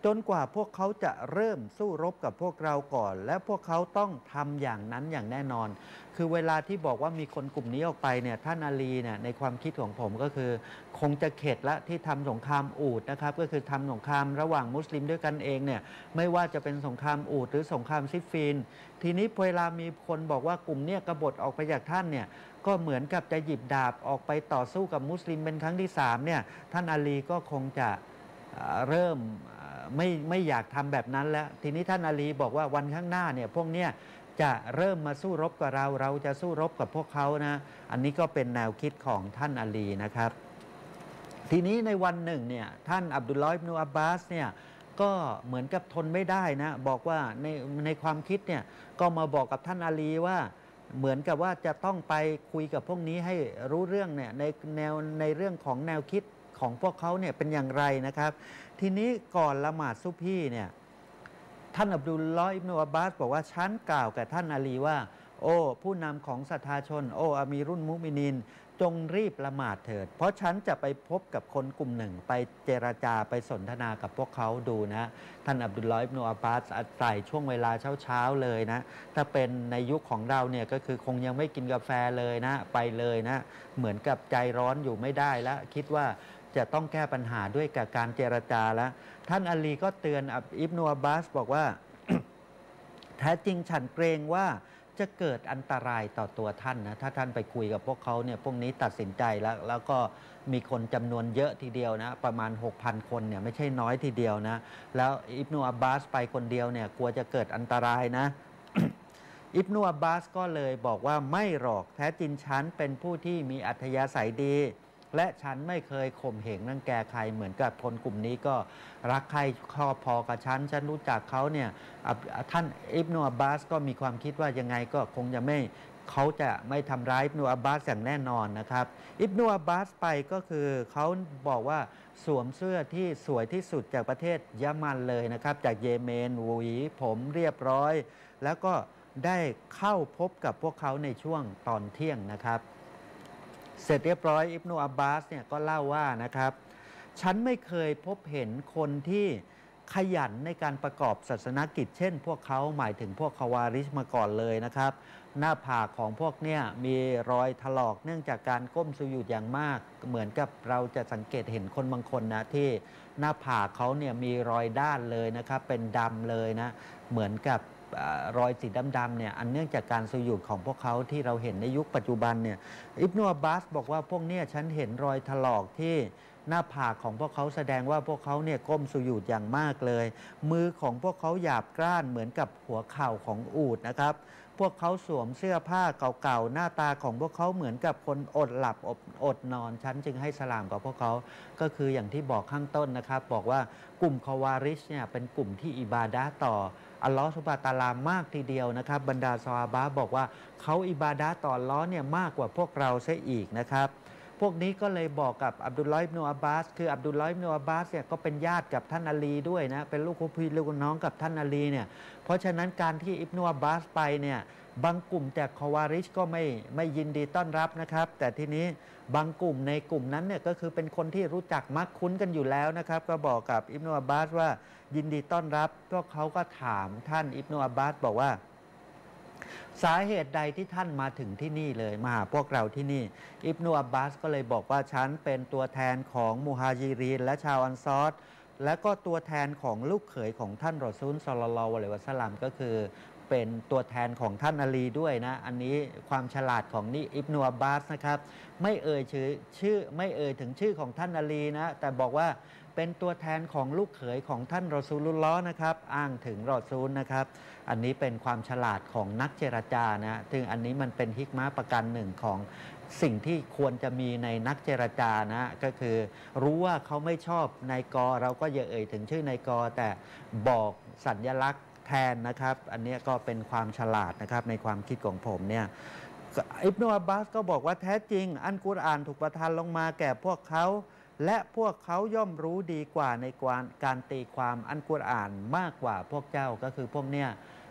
จนกว่าพวกเขาจะเริ่มสู้รบกับพวกเราก่อน และพวกเขาต้องทำอย่างนั้นอย่างแน่นอน คือเวลาที่บอกว่ามีคนกลุ่มนี้ออกไปเนี่ยท่านอาลีเนี่ยในความคิดของผมก็คือคงจะเข็ดละที่ทำสงครามอูฐนะครับก็คือทำสงครามระหว่างมุสลิมด้วยกันเองเนี่ยไม่ว่าจะเป็นสงครามอูฐหรือสงครามซิฟฟีนทีนี้เวลามีคนบอกว่ากลุ่มเนี้ยกบฏออกไปจากท่านเนี่ยก็เหมือนกับจะหยิบดาบออกไปต่อสู้กับมุสลิมเป็นครั้งที่3เนี่ยท่านอาลีก็คงจะเริ่มไม่อยากทำแบบนั้นแล้วทีนี้ท่านอาลีบอกว่าวันข้างหน้าเนี่ยพวกเนี้ยจะเริ่มมาสู้รบกับเราจะสู้รบกับพวกเขานะอันนี้ก็เป็นแนวคิดของท่านอาลีนะครับทีนี้ในวันหนึ่งเนี่ยท่านอับดุลลอฮ์ อิบนุอับบาสเนี่ยก็เหมือนกับทนไม่ได้นะบอกว่าในความคิดเนี่ยก็มาบอกกับท่านอาลีว่าเหมือนกับว่าจะต้องไปคุยกับพวกนี้ให้รู้เรื่องเนี่ยในเรื่องของแนวคิดของพวกเขาเนี่ยเป็นอย่างไรนะครับทีนี้ก่อนละหมาดซุบฮีเนี่ยท่านอับดุลลอฮ์ อิบนุอับบาสบอกว่าฉันกล่าวกับท่านอาลีว่าโอ้ผู้นำของศรัทธาชนโอ้อามีรุนมุมินีนจงรีบละหมาดเถิดเพราะฉันจะไปพบกับคนกลุ่มหนึ่งไปเจรจาไปสนทนากับพวกเขาดูนะท่านอับดุลลอฮ์ อิบนุอับบาสใส่ช่วงเวลาเช้าเลยนะถ้าเป็นในยุคของเราเนี่ยก็คือคงยังไม่กินกาแฟเลยนะไปเลยนะเหมือนกับใจร้อนอยู่ไม่ได้แล้วคิดว่าจะต้องแก้ปัญหาด้วยกับการเจรจาแล้วท่านอาลีก็เตือนอิบนุอับบาสบอกว่า แท้จริงฉันเกรงว่าจะเกิดอันตรายต่อตัวท่านนะถ้าท่านไปคุยกับพวกเขาเนี่ยพวกนี้ตัดสินใจแล้วก็มีคนจำนวนเยอะทีเดียวนะประมาณ 6,000 คนเนี่ยไม่ใช่น้อยทีเดียวนะแล้วอิบนุอับบาสไปคนเดียวเนี่ยกลัวจะเกิดอันตรายนะ อิบนุอับบาสก็เลยบอกว่าไม่หรอกแท้จริงฉันเป็นผู้ที่มีอัธยาศัยดีและฉันไม่เคยข่มเหงรังแกใครเหมือนกับคนกลุ่มนี้ก็รักใครชอบพอกับฉันรู้จักเขาเนี่ยท่านอิบนุอับบาสก็มีความคิดว่ายังไงก็คงจะเขาจะไม่ทำร้ายอิบนุอับบาสอย่างแน่นอนนะครับอิบนุอับบาสไปก็คือเขาบอกว่าสวมเสื้อที่สวยที่สุดจากประเทศยะมันเลยนะครับจากเยเมนหวีผมเรียบร้อยแล้วก็ได้เข้าพบกับพวกเขาในช่วงตอนเที่ยงนะครับเสร็จเรียบร้อยอิบนุอับบาสเนี่ยก็เล่าว่านะครับฉันไม่เคยพบเห็นคนที่ขยันในการประกอบศาสนกิจเช่นพวกเขาหมายถึงพวกคาวาริชมาก่อนเลยนะครับหน้าผากของพวกเนี่ยมีรอยถลอกเนื่องจากการก้มสุญูดอย่างมากเหมือนกับเราจะสังเกตเห็นคนบางคนนะที่หน้าผากเขาเนี่ยมีรอยด้านเลยนะครับเป็นดำเลยนะเหมือนกับรอยสีดำๆเนี่ยอันเนื่องจากการสุญูดของพวกเขาที่เราเห็นในยุคปัจจุบันเนี่ยอิบนุอับบาสบอกว่าพวกเนี่ยฉันเห็นรอยถลอกที่หน้าผากของพวกเขาแสดงว่าพวกเขาเนี่ยก้มสุญูดอย่างมากเลยมือของพวกเขาหยาบกร้านเหมือนกับหัวเข่าของอูฐนะครับพวกเขาสวมเสื้อผ้าเก่าๆหน้าตาของพวกเขาเหมือนกับคนอดหลับอดนอนฉันจึงให้สลามกับพวกเขาก็คืออย่างที่บอกข้างต้นนะครับบอกว่ากลุ่มคาวาริชเนี่ยเป็นกลุ่มที่อิบาดะห์ต่ออัลลอฮฺซุบฮานะฮูวะตะอาลามากทีเดียวนะครับบรรดาซอฮาบะห์บอกว่าเขาอิบาดะห์ต่ออัลลอฮ์เนี่ยมากกว่าพวกเราเสียอีกนะครับพวกนี้ก็เลยบอกกับอับดุลลอฮ์ อิบนุอับบาสคืออับดุลลอฮ์ อิบนุอับบาสเนี่ยก็เป็นญาติกับท่านอาลีด้วยนะเป็นลูกพี่ลูกน้องกับท่านอาลีเนี่ยเพราะฉะนั้นการที่อิบนุอับบาสไปเนี่ยบางกลุ่มจากคาวาริชก็ไม่ยินดีต้อนรับนะครับแต่ทีนี้บางกลุ่มในกลุ่มนั้นเนี่ยก็คือเป็นคนที่รู้จักมักคุ้นกันอยู่แล้วนะครับก็บอกกับอิบนุอับบาสว่ายินดีต้อนรับพวกเขาก็ถามท่านอิบนุอับบาสบอกว่าสาเหตุใดที่ท่านมาถึงที่นี่เลยมาหาพวกเราที่นี่อิบนุอับบาสก็เลยบอกว่าฉันเป็นตัวแทนของมุฮาญิรินและชาวอันซอรและก็ตัวแทนของลูกเขยของท่านรอซูลศ็อลลัลลอฮุอะลัยฮิวะซัลลัมก็คือเป็นตัวแทนของท่านอาลีด้วยนะอันนี้ความฉลาดของนี่อิบนุอับบาสนะครับไม่เอ่ยชื่อไม่เอ่ยถึงชื่อของท่านอาลีนะแต่บอกว่าเป็นตัวแทนของลูกเขยของท่านรอซูลุลลอฮ์นะครับอ้างถึงรอซูลนะครับอันนี้เป็นความฉลาดของนักเจรจานะซึ่งอันนี้มันเป็นฮิกมะห์ประการหนึ่งของสิ่งที่ควรจะมีในนักเจรจานะก็คือรู้ว่าเขาไม่ชอบนายกเราก็อย่าเอ่ยถึงชื่อนายกแต่บอกสัญลักษณ์แทนนะครับอันนี้ก็เป็นความฉลาดนะครับในความคิดของผมเนี่ยอิบนุอับบาสก็บอกว่าแท้จริงอัลกุรอานถูกประทานลงมาแก่พวกเขาและพวกเขาย่อมรู้ดีกว่าในการตีความอัลกุรอานมากกว่าพวกเจ้าก็คือพวกเนี้ย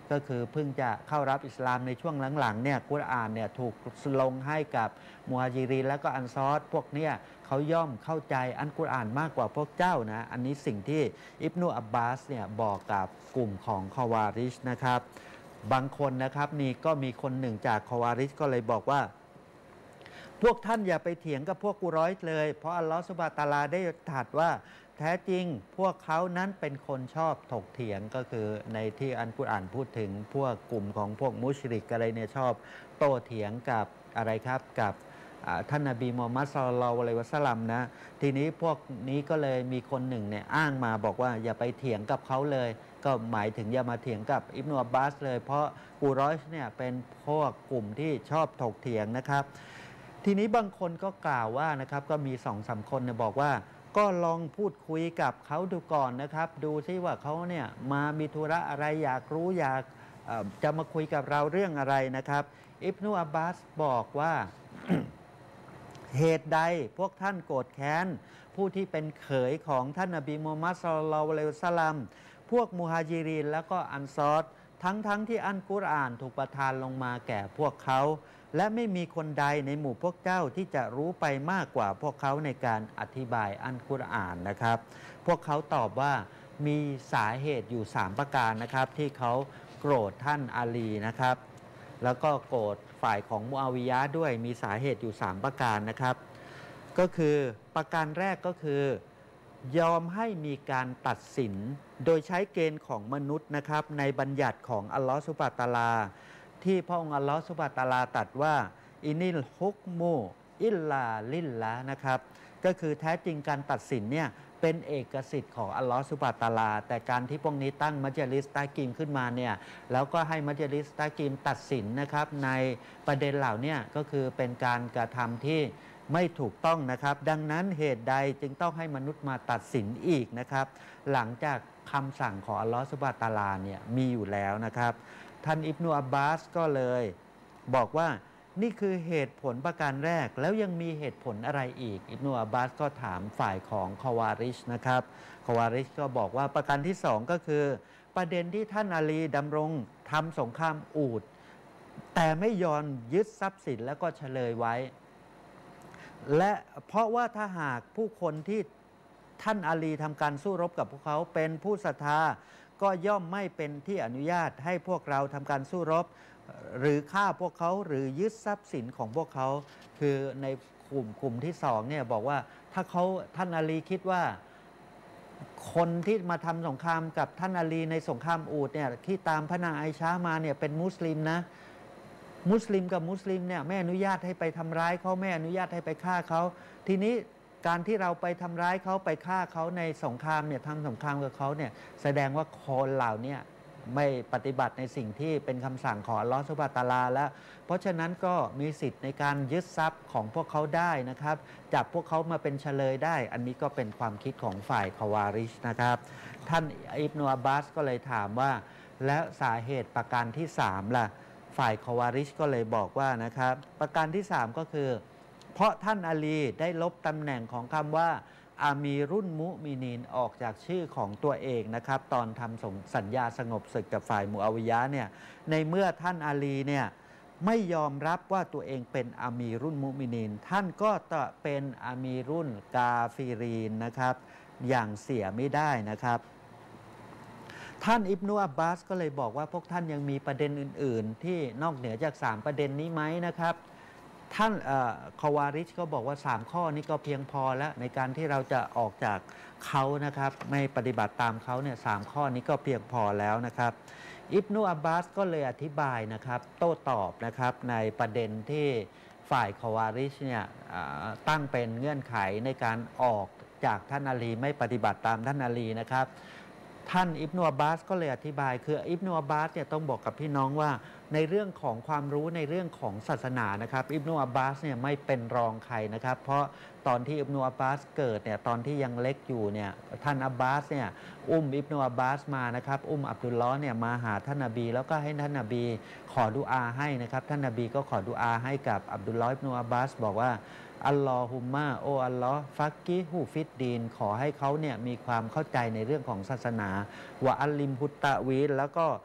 ก็คือเพิ่งจะเข้ารับอิสลามในช่วงหลังๆเนี่ยกุรอานเนี่ยถูกลงให้กับมุฮาญิรินและก็อันซอรพวกเนี่ยเขาย่อมเข้าใจอัลกุรอานมากกว่าพวกเจ้านะอันนี้สิ่งที่อิบนุอับบาสเนี่ยบอกกับกลุ่มของคอวาริชนะครับบางคนนะครับนี่ก็มีคนหนึ่งจากคอวาริชก็เลยบอกว่าพวกท่านอย่าไปเถียงกับพวกกุรอยชเลยเพราะอัลลอฮฺซุบฮานะฮูวะตะอาลาได้ตรัสว่าแท้จริงพวกเขานั้นเป็นคนชอบถกเถียงก็คือในที่อัลกุรอานพูดถึงพวกกลุ่มของพวกมุชริกอะไรเนี่ยชอบโต้เถียงกับอะไรครับกับท่านนบีมูฮัมมัด ศ็อลลัลลอฮุอะลัยฮิวะซัลลัมนะทีนี้พวกนี้ก็เลยมีคนหนึ่งเนี่ยอ้างมาบอกว่าอย่าไปเถียงกับเขาเลยก็หมายถึงอย่ามาเถียงกับอิบนุอับบาสเลยเพราะกุรอยชเนี่ยเป็นพวกกลุ่มที่ชอบถกเถียงนะครับทีนี้บางคนก็กล่าวว่านะครับก็มี2-3 คนเนี่ยบอกว่าก็ลองพูดคุยกับเขาดูก่อนนะครับดูซิว่าเขาเนี่ยมามีธุระอะไรอยากรู้อยากจะมาคุยกับเราเรื่องอะไรนะครับอิบนุอับบาสบอกว่า เหตุใดพวกท่านโกรธแค้นผู้ที่เป็นเขยของท่านนบีมูฮัมมัด ศ็อลลัลลอฮุอะลัยฮิวะซัลลัมพวกมุฮาญิรินแล้วก็อันซอรทั้งที่อัลกุรอานถูกประทานลงมาแก่พวกเขาและไม่มีคนใดในหมู่พวกเจ้าที่จะรู้ไปมากกว่าพวกเขาในการอธิบายอัลกุรอานนะครับพวกเขาตอบว่ามีสาเหตุอยู่3ประการนะครับที่เขาโกรธท่านอาลีนะครับแล้วก็โกรธฝ่ายของมุอาวิยะห์ด้วยมีสาเหตุอยู่3ประการนะครับก็คือประการแรกก็คือยอมให้มีการตัดสินโดยใช้เกณฑ์ของมนุษย์นะครับในบัญญัติของอัลลอฮฺซุบฮานะฮูวะตะอาลาที่พระองค์อัลลอฮฺซุบฮานะฮูวะตะอาลาตรัสว่าอินิลฮุกมูอิลลาลิลละนะครับก็คือแท้จริงการตัดสินเนี่ยเป็นเอกสิทธิ์ของอัลลอฮฺซุบฮานะฮูวะตะอาลาแต่การที่พวกนี้ตั้งมัจลิสตากีมขึ้นมาเนี่ยแล้วก็ให้มัจลิสตากีมตัดสินนะครับในประเด็นเหล่านี้ก็คือเป็นการกระทำที่ไม่ถูกต้องนะครับดังนั้นเหตุใดจึงต้องให้มนุษย์มาตัดสินอีกนะครับหลังจากคำสั่งของอัลลอฮฺซุบฮานะฮูวะตะอาลาเนี่ยมีอยู่แล้วนะครับท่านอิบนุอับบาสก็เลยบอกว่านี่คือเหตุผลประการแรกแล้วยังมีเหตุผลอะไรอีกอิบนุอับบาสก็ถามฝ่ายของคอวาริชนะครับคอวาริชก็บอกว่าประการที่2ก็คือประเด็นที่ท่านอาลีดำรงทำสงครามอูฐแต่ไม่ยอมยึดทรัพย์สินแล้วก็เฉลยไว้และเพราะว่าถ้าหากผู้คนที่ท่านอาลีทำการสู้รบกับพวกเขาเป็นผู้ศรัทธาก็ย่อมไม่เป็นที่อนุญาตให้พวกเราทำการสู้รบหรือฆ่าพวกเขาหรือยึดทรัพย์สินของพวกเขาคือในกลุ่มที่2เนี่ยบอกว่าถ้าเขาท่านอาลีคิดว่าคนที่มาทำสงครามกับท่านอาลีในสงครามอูฐเนี่ยที่ตามพระนางไอชามาเนี่ยเป็นมุสลิมนะมุสลิมกับมุสลิมเนี่ยไม่อนุญาตให้ไปทำร้ายเขาไม่อนุญาตให้ไปฆ่าเขาทีนี้การที่เราไปทำร้ายเขาไปฆ่าเขาในสงครามเนี่ยทำสงครามกับเขาเนี่ยแสดงว่าคนเหล่านี้ไม่ปฏิบัติในสิ่งที่เป็นคำสั่งของอัลลอฮฺซุบฮานะฮูวะตะอาลาแล้วเพราะฉะนั้นก็มีสิทธิ์ในการยึดทรัพย์ของพวกเขาได้นะครับจับพวกเขามาเป็นเฉลยได้อันนี้ก็เป็นความคิดของฝ่ายคอวาริชนะครับท่านอิบนุอับบาสก็เลยถามว่าแล้วสาเหตุประการที่3ล่ะฝ่ายคอวาริชก็เลยบอกว่านะครับประการที่3ก็คือเพราะท่านอาลีได้ลบตำแหน่งของคำว่าอามีรุ่นมุมินีนออกจากชื่อของตัวเองนะครับตอนทำสัญญาสงบศึกกับฝ่ายมุอาวิยะห์เนี่ยในเมื่อท่านอาลีเนี่ยไม่ยอมรับว่าตัวเองเป็นอามีรุ่นมุมินีนท่านก็จะเป็นอามีรุ่นกาฟิรีนนะครับอย่างเสียไม่ได้นะครับท่านอิบนุอับบาสก็เลยบอกว่าพวกท่านยังมีประเด็นอื่นๆที่นอกเหนือจาก3ประเด็นนี้ไหมนะครับท่านคอวาริชก็บอกว่า3ข้อนี้ก็เพียงพอแล้วในการที่เราจะออกจากเขานะครับไม่ปฏิบัติตามเขาเนี่ย3ข้อนี้ก็เพียงพอแล้วนะครับอิบนุอับบาสก็เลยอธิบายนะครับโต้ตอบนะครับในประเด็นที่ฝ่ายคอวาริชเนี่ยตั้งเป็นเงื่อนไขในการออกจากท่านอาลีไม่ปฏิบัติตามท่านอาลีนะครับท่านอิบนุอับบาสก็เลยอธิบายคืออิบนุอับบาสเนี่ยต้องบอกกับพี่น้องว่าในเรื่องของความรู้ในเรื่องของศาสนานะครับอิบนุอับบาสเนี่ยไม่เป็นรองใครนะครับเพราะตอนที่อิบนุอับบาสเกิดเนี่ยตอนที่ยังเล็กอยู่เนี่ยท่านอับบาสเนี่ยอิบนุอับบาสมานะครับอับดุลลอฮ์เนี่ยมาหาท่านนบีแล้วก็ให้ท่านนบีขอดุอาให้นะครับท่านนบีก็ขอดุอาให้กับอับดุลลอฮ์อิบนุอับบาสบอกว่าอัลลอฮุมมะโออัลลอฮ์ฟักกิฮูฟิดดีนขอให้เขาเนี่ยมีความเข้าใจในเรื่องของศาสนาวะอัลลิมฮุตตะวีนแล้วก็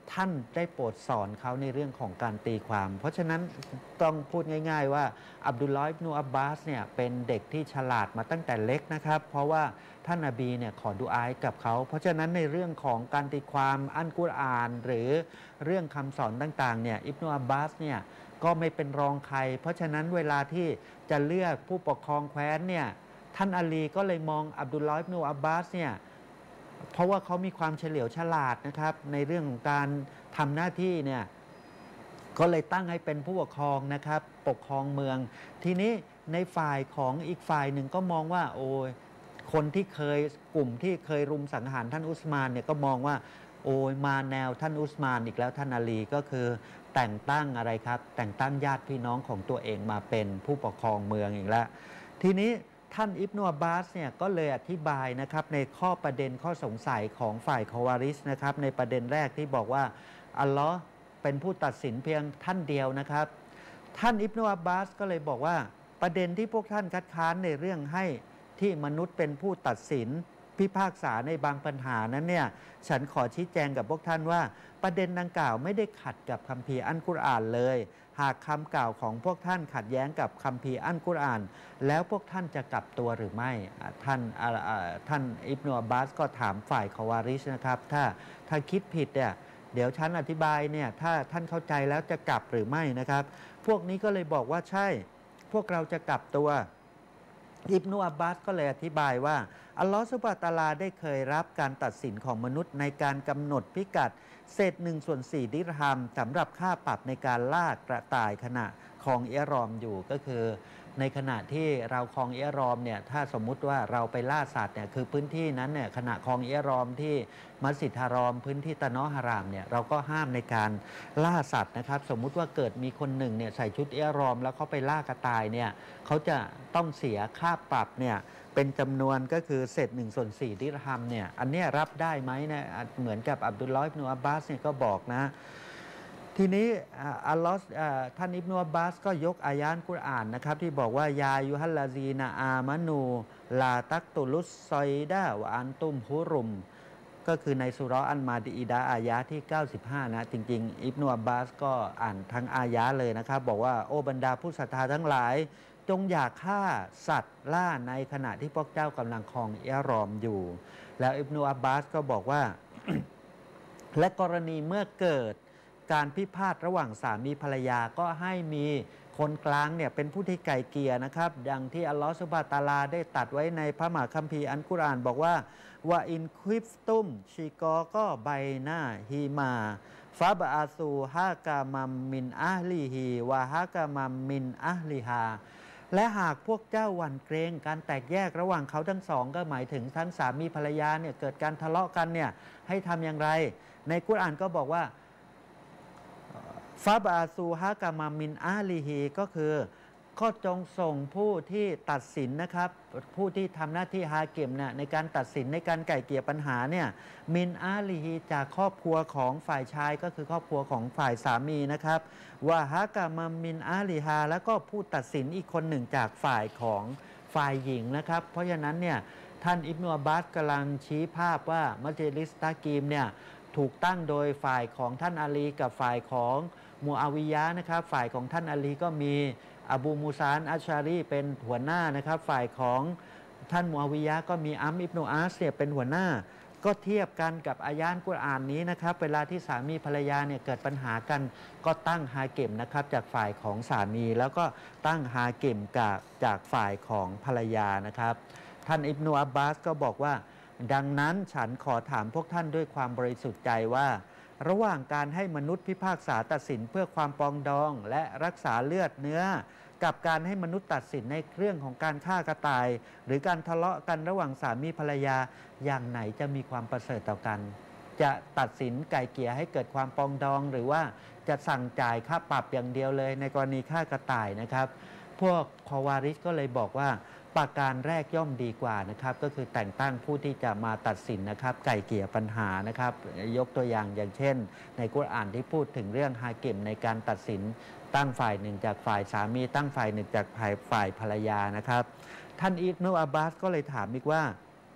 ท่านได้โปรดสอนเขาในเรื่องของการตีความ เพราะฉะนั้นต้องพูดง่ายๆว่าอับดุลลอฮ์ อิบนุอับบาสเนี่ยเป็นเด็กที่ฉลาดมาตั้งแต่เล็กนะครับเพราะว่าท่านนบีเนี่ยขอดุอาให้กับเขาเพราะฉะนั้นในเรื่องของการตีความอัลกุรอานหรือเรื่องคำสอนต่างๆเนี่ยอิบนุอับบาสเนี่ยก็ไม่เป็นรองใครเพราะฉะนั้นเวลาที่จะเลือกผู้ปกครองแคว้นเนี่ยท่านอาลีก็เลยมองอับดุลลอฮ์ อิบนุอับบาสเนี่ยเพราะว่าเขามีความเฉลียวฉลาดนะครับในเรื่องของการทำหน้าที่เนี่ยก็เลยตั้งให้เป็นผู้ปกครองนะครับปกครองเมืองทีนี้ในฝ่ายของอีกฝ่ายหนึ่งก็มองว่าโอ้ยคนที่เคยกลุ่มที่เคยรุมสังหารท่านอุสมานเนี่ยก็มองว่าโอ้ยมาแนวท่านอุสมานอีกแล้วท่านอาลีก็คือแต่งตั้งอะไรครับแต่งตั้งญาติพี่น้องของตัวเองมาเป็นผู้ปกครองเมืองอีกแล้วทีนี้ท่านอิบนุอับบาสเนี่ยก็เลยอธิบายนะครับในข้อประเด็นข้อสงสัยของฝ่ายคอวาริสนะครับในประเด็นแรกที่บอกว่าอัลลอฮ์เป็นผู้ตัดสินเพียงท่านเดียวนะครับท่านอิบนุอับบาสก็เลยบอกว่าประเด็นที่พวกท่านคัดค้านในเรื่องให้ที่มนุษย์เป็นผู้ตัดสินพิพากษาในบางปัญหานั้นเนี่ยฉันขอชี้แจงกับพวกท่านว่าประเด็นดังกล่าวไม่ได้ขัดกับคัมภีร์อัลกุรอานเลยหากคำกล่าวของพวกท่านขัดแย้งกับคัมภีร์อัลกุรอานแล้วพวกท่านจะกลับตัวหรือไม่ท่านอิบนุอับบาสก็ถามฝ่ายคอวาริชนะครับถ้าคิดผิดเนี่ยเดี๋ยวฉันอธิบายเนี่ยถ้าท่านเข้าใจแล้วจะกลับหรือไม่นะครับพวกนี้ก็เลยบอกว่าใช่พวกเราจะกลับตัวอิบนุอับบาสก็เลยอธิบายว่าอัลลอฮฺซุบฮานะฮูวะตะอาลาได้เคยรับการตัดสินของมนุษย์ในการกำหนดพิกัดเศษ1/4 ดิรฮัมสำหรับค่าปรับในการล่ากระต่ายขณะครองอิหรอมอยู่ก็คือในขณะที่เราครองอิหรอมเนี่ยถ้าสมมุติว่าเราไปล่าสัตว์เนี่ยคือพื้นที่นั้นเนี่ยขณะครองอิหรอมที่มัสยิดฮารอมพื้นที่ตะเนาะฮารามเนี่ยเราก็ห้ามในการล่าสัตว์นะครับสมมุติว่าเกิดมีคนหนึ่งเนี่ยใส่ชุดอิหรอมแล้วเขาไปล่ากระต่ายเนี่ยเขาจะต้องเสียค่าปรับเนี่ยเป็นจำนวนก็คือเศษ1/4 ดิรฮัมเนี่ยอันนี้รับได้ไหมนะเหมือนกับอับดุลลอฮ์ อิบนุอับบาสเนี่ยก็บอกนะทีนี้อัลลอฮ์ท่านอิบนุอับบาสก็ยกอายะห์กุรอานนะครับที่บอกว่ายายุฮัลลาซีนาอามานูลาตักตุลุสซอยดาวะอันตุมฮุรุมก็คือในสุเราะห์อันมาดีดาอายะห์ที่95นะจริงๆอิบนุอับบาสก็อ่านทั้งอายะห์เลยนะครับบอกว่าโอ้บรรดาผู้ศรัทธาทั้งหลายจงอย่าฆ่าสัตว์ล่าในขณะที่พวกเจ้ากำลังครองอิหรอมอยู่แล้วอิบนุอับบาสก็บอกว่า และกรณีเมื่อเกิดการพิพาทระหว่างสามีภรรยาก็ให้มีคนกลางเนี่ยเป็นผู้ที่ไกล่เกลี่ยนะครับดังที่อัลลอฮฺซุบฮานะฮูวะตะอาลาได้ตรัสไว้ในพระมหาคัมภีร์อัลกุรอานบอกว่าว่าอินควิฟตุมชิกอก็ไบนาฮีมาฟาบะอาซูฮากามัมมินอัลลีฮีวะฮากามัมมินอัลลีฮาและหากพวกเจ้าหวั่นเกรงการแตกแยกระหว่างเขาทั้งสองก็หมายถึงทั้งสามีภรรยาเนี่ยเกิดการทะเลาะกันเนี่ยให้ทำอย่างไรในกุรอานก็บอกว่าฟาบาซูฮากามามินอาลีฮีก็คือก็จงส่งผู้ที่ตัดสินนะครับผู้ที่ทำหน้าที่ฮาเก็มเนี่ยในการตัดสินในการไก่เกลี่ยปัญหาเนี่ยมินอาลีฮีจากครอบครัวของฝ่ายชายก็คือครอบครัวของฝ่ายสามีนะครับว่าฮากามามินอาลีฮาแล้วก็ผู้ตัดสินอีกคนหนึ่งจากฝ่ายของฝ่ายหญิงนะครับเพราะฉะนั้นเนี่ยท่านอิบนุอับบาสกำลังชี้ภาพว่ามัจลิสตากีมเนี่ยถูกตั้งโดยฝ่ายของท่านอาลีกับฝ่ายของมูอาวิยะนะครับฝ่ายของท่านอาลีก็มีอบูมูซาอัชชารีเป็นหัวหน้านะครับฝ่ายของท่านมูอาวิยะก็มีอัมอิบนุอาสเนี่ยเป็นหัวหน้าก็เทียบกันกับอายะห์กุรอานนี้นะครับเวลาที่สามีภรรยาเนี่ยเกิดปัญหากันก็ตั้งฮาเก็มนะครับจากฝ่ายของสามีแล้วก็ตั้งฮาเก็มจากฝ่ายของภรรยานะครับท่านอิบนุอับบาสก็บอกว่าดังนั้นฉันขอถามพวกท่านด้วยความบริสุทธิ์ใจว่าระหว่างการให้มนุษย์พิพากษาตัดสินเพื่อความปรองดองและรักษาเลือดเนื้อกับการให้มนุษย์ตัดสินในเรื่องของการฆ่ากระต่ายหรือการทะเลาะกันระหว่างสามีภรรยาอย่างไหนจะมีความประเสริฐต่อกันจะตัดสินไก่เกลี่ยให้เกิดความปรองดองหรือว่าจะสั่งจ่ายค่าปรับอย่างเดียวเลยในกรณีฆ่ากระต่ายนะครับพวกคอวาริสก็เลยบอกว่าประการแรกย่อมดีกว่านะครับก็คือแต่งตั้งผู้ที่จะมาตัดสินนะครับไก่เกลี่ยปัญหานะครับยกตัวอย่างเช่นในกุรอานที่พูดถึงเรื่องฮาเก็มในการตัดสินตั้งฝ่ายหนึ่งจากฝ่ายสามีตั้งฝ่ายหนึ่งจากฝ่ายภรรยานะครับท่านอิบนุอับบาสก็เลยถามอีกว่า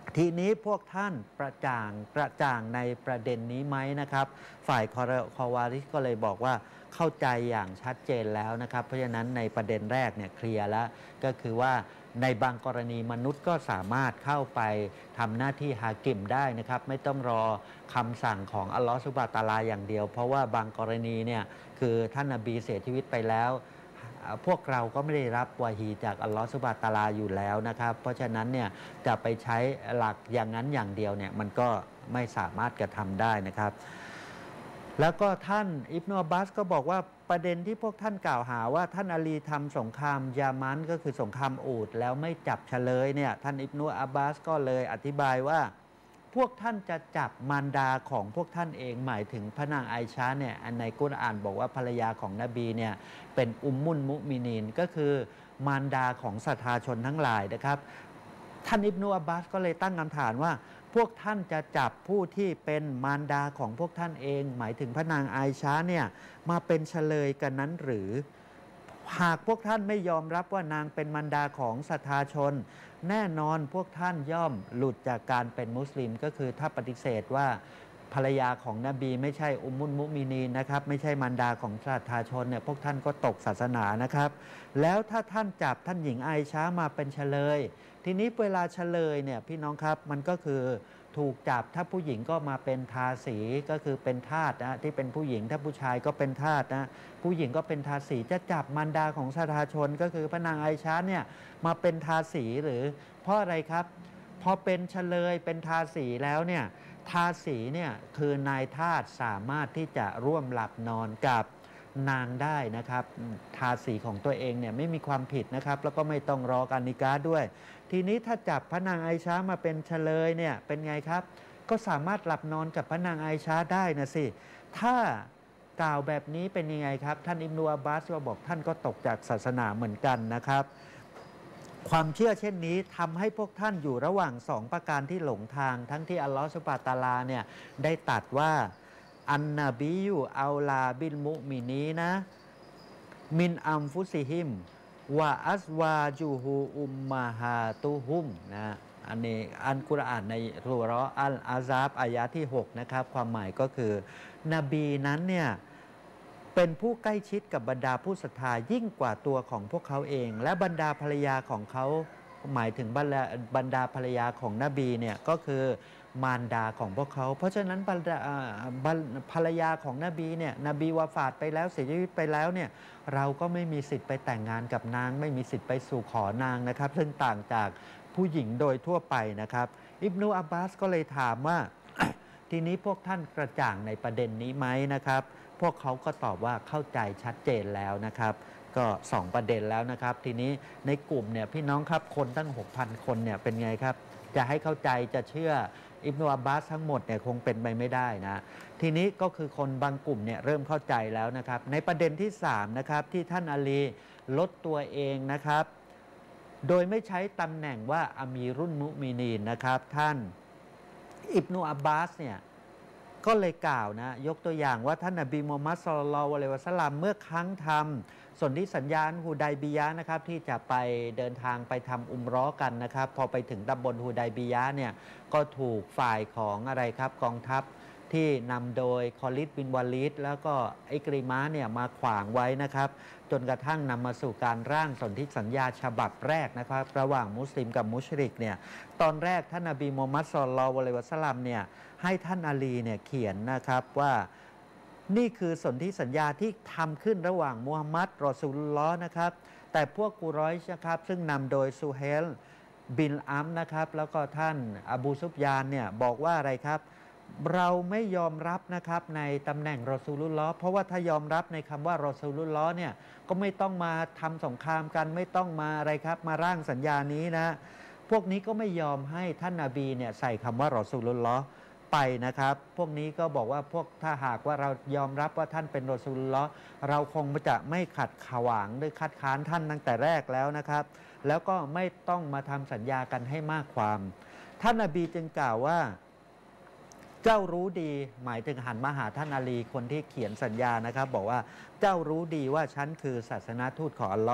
ทีนี้พวกท่านกระจ่างในประเด็นนี้ไหมนะครับฝ่ายคอวาริสก็เลยบอกว่าเข้าใจอย่างชัดเจนแล้วนะครับเพราะฉะนั้นในประเด็นแรกเนี่ยเคลียร์แล้วก็คือว่าในบางกรณีมนุษย์ก็สามารถเข้าไปทำหน้าที่ฮากิมได้นะครับไม่ต้องรอคำสั่งของอัลลอฮฺซุบฮานะฮูวะตะอาลาอย่างเดียวเพราะว่าบางกรณีเนี่ยคือท่านนบีเสียชีวิตไปแล้วพวกเราก็ไม่ได้รับวาฮีจากอัลลอฮฺซุบฮานะฮูวะตะอาลาอยู่แล้วนะครับเพราะฉะนั้นเนี่ยจะไปใช้หลักอย่างนั้นอย่างเดียวเนี่ยมันก็ไม่สามารถกระทำได้นะครับแล้วก็ท่านอิบนุอับบาสก็บอกว่าประเด็นที่พวกท่านกล่าวหาว่าท่านอาลีทำสงครามยามันก็คือสงครามอูฐแล้วไม่จับเฉลยเนี่ยท่านอิบนุอับบาสก็เลยอธิบายว่าพวกท่านจะจับมารดาของพวกท่านเองหมายถึงพระนางไอชาเนี่ยในกุรอานบอกว่าภรรยาของนบีเนี่ยเป็นอุมมุลมุมินีนก็คือมารดาของศรัทธาชนทั้งหลายนะครับท่านอิบนุอับบาสก็เลยตั้งคำถามว่าพวกท่านจะจับผู้ที่เป็นมารดาของพวกท่านเองหมายถึงพระนางไอชาเนี่ยมาเป็นเฉลยกันนั้นหรือหากพวกท่านไม่ยอมรับว่านางเป็นมารดาของศรัทธาชนแน่นอนพวกท่านย่อมหลุดจากการเป็นมุสลิมก็คือถ้าปฏิเสธว่าภรรยาของนบีไม่ใช่อุมมุลมุมินีนนะครับไม่ใช่มารดาของศรัทธาชนเนี่ยพวกท่านก็ตกศาสนานะครับแล้วถ้าท่านจับท่านหญิงไอชามาเป็นเฉลยทีนี้เวลาเฉลยเนี่ยพี่น้องครับมันก็คือถูกจับถ้าผู้หญิงก็มาเป็นทาสีก็คือเป็นทาสนะที่เป็นผู้หญิงถ้าผู้ชายก็เป็นทาสนะผู้หญิงก็เป็นทาสีจะจับมารดาของศรัทธาชนก็คือพระนางไอชาเนี่ยมาเป็นทาสีหรือเพราะอะไรครับพอเป็นเฉลยเป็นทาสีแล้วเนี่ยทาสีเนี่ยคือนายทาสสามารถที่จะร่วมหลับนอนกับนางได้นะครับทาสีของตัวเองเนี่ยไม่มีความผิดนะครับแล้วก็ไม่ต้องรอการนิกาด้วยทีนี้ถ้าจับพระนางไอชามาเป็นเฉลยเนี่ยเป็นไงครับก็สามารถหลับนอนกับพระนางไอชาได้นะสิถ้ากล่าวแบบนี้เป็นยังไงครับท่านอิบนุอับบาสก็บอกท่านก็ตกจากศาสนาเหมือนกันนะครับความเชื่อเช่นนี้ทำให้พวกท่านอยู่ระหว่างสองประการที่หลงทางทั้งที่อัลลอฮฺซุบฮานะฮูวะตะอาลาเนี่ยได้ตรัสว่าอันนบียูอัลลาบิลมุมินีนะมินอัมฟุซิฮิมวะอัสวาจูฮูอุมมาฮาตุฮุมนะอันนี้อันกุรอานในสุเราะห์อัลอาซาบอายะที่6นะครับความหมายก็คือนบีนั้นเนี่ยเป็นผู้ใกล้ชิดกับบรรดาผู้ศรัทธายิ่งกว่าตัวของพวกเขาเองและบรรดาภรรยาของเขาหมายถึงบรรดาภรรยาของนบีเนี่ยก็คือมารดาของพวกเขาเพราะฉะนั้นภรรยาของนบีเนี่ยนบีวาฟาตไปแล้วเสียชีวิตไปแล้วเนี่ยเราก็ไม่มีสิทธิ์ไปแต่งงานกับนางไม่มีสิทธิ์ไปสู่ขอนางนะครับซึ่งต่างจากผู้หญิงโดยทั่วไปนะครับอิบนุอับบาสก็เลยถามว่า ทีนี้พวกท่านกระจ่างในประเด็นนี้ไหมนะครับพวกเขาก็ตอบว่าเข้าใจชัดเจนแล้วนะครับก็2ประเด็นแล้วนะครับทีนี้ในกลุ่มเนี่ยพี่น้องครับคนตั้ง 6,000 คนเนี่ยเป็นไงครับจะให้เข้าใจจะเชื่ออิบนุอับบาสทั้งหมดเนี่ยคงเป็นไปไม่ได้นะทีนี้ก็คือคนบางกลุ่มเนี่ยเริ่มเข้าใจแล้วนะครับในประเด็นที่3นะครับที่ท่านอาลีลดตัวเองนะครับโดยไม่ใช้ตำแหน่งว่าอามีรุนมุมินีนนะครับท่านอิบนุอับบาสเนี่ยก็เลยกล่าวนะยกตัวอย่างว่าท่านนบีมูฮัมมัดศ็อลลัลลอฮุอะลัยฮิวะซัลลัมเมื่อครั้งทำสนธิสัญญาฮูดัยบียะห์นะครับที่จะไปเดินทางไปทำอุมเราะห์กันนะครับพอไปถึงตำบลฮูดัยบียะห์เนี่ยก็ถูกฝ่ายของอะไรครับกองทัพที่นำโดยคอลิดบินวาลิดแล้วก็อิกริมะเนี่ยมาขวางไว้นะครับจนกระทั่งนำมาสู่การร่างสนธิสัญญาฉบับแรกนะครับระหว่างมุสลิมกับมุชริกเนี่ยตอนแรกท่านนบีมูฮัมมัดศ็อลลัลลอฮุอะลัยฮิวะซัลลัมเนี่ยให้ท่านอาลีเนี่ยเขียนนะครับว่านี่คือสนธิสัญญาที่ทำขึ้นระหว่างมูฮัมมัดรอซูลุลลอฮ์นะครับแต่พวกกุรอยชนะครับซึ่งนำโดยซูเฮลบินอัมนะครับแล้วก็ท่านอบูซุฟยานเนี่ยบอกว่าอะไรครับเราไม่ยอมรับนะครับในตำแหน่งรอซูลุลลอฮ์เพราะว่าถ้ายอมรับในคำว่ารอซูลุลลอฮ์เนี่ยก็ไม่ต้องมาทำสงครามกันไม่ต้องมาอะไรครับมาร่างสัญญานี้นะพวกนี้ก็ไม่ยอมให้ท่านนบีเนี่ยใส่คำว่ารอซูลุลลอฮ์ไปนะครับพวกนี้ก็บอกว่าพวกถ้าหากว่าเรายอมรับว่าท่านเป็นรอซูลุลลอฮ์เราคงจะไม่ขัดขวางหรือคัดค้านท่านตั้งแต่แรกแล้วนะครับแล้วก็ไม่ต้องมาทำสัญญากันให้มากความท่านนบีจึงกล่าวว่าเจ้ารู้ดีหมายถึงหันมาหาท่านอาลีคนที่เขียนสัญญานะครับบอกว่าเจ้ารู้ดีว่าฉันคือศาสนาทูตของอัลลอฮ์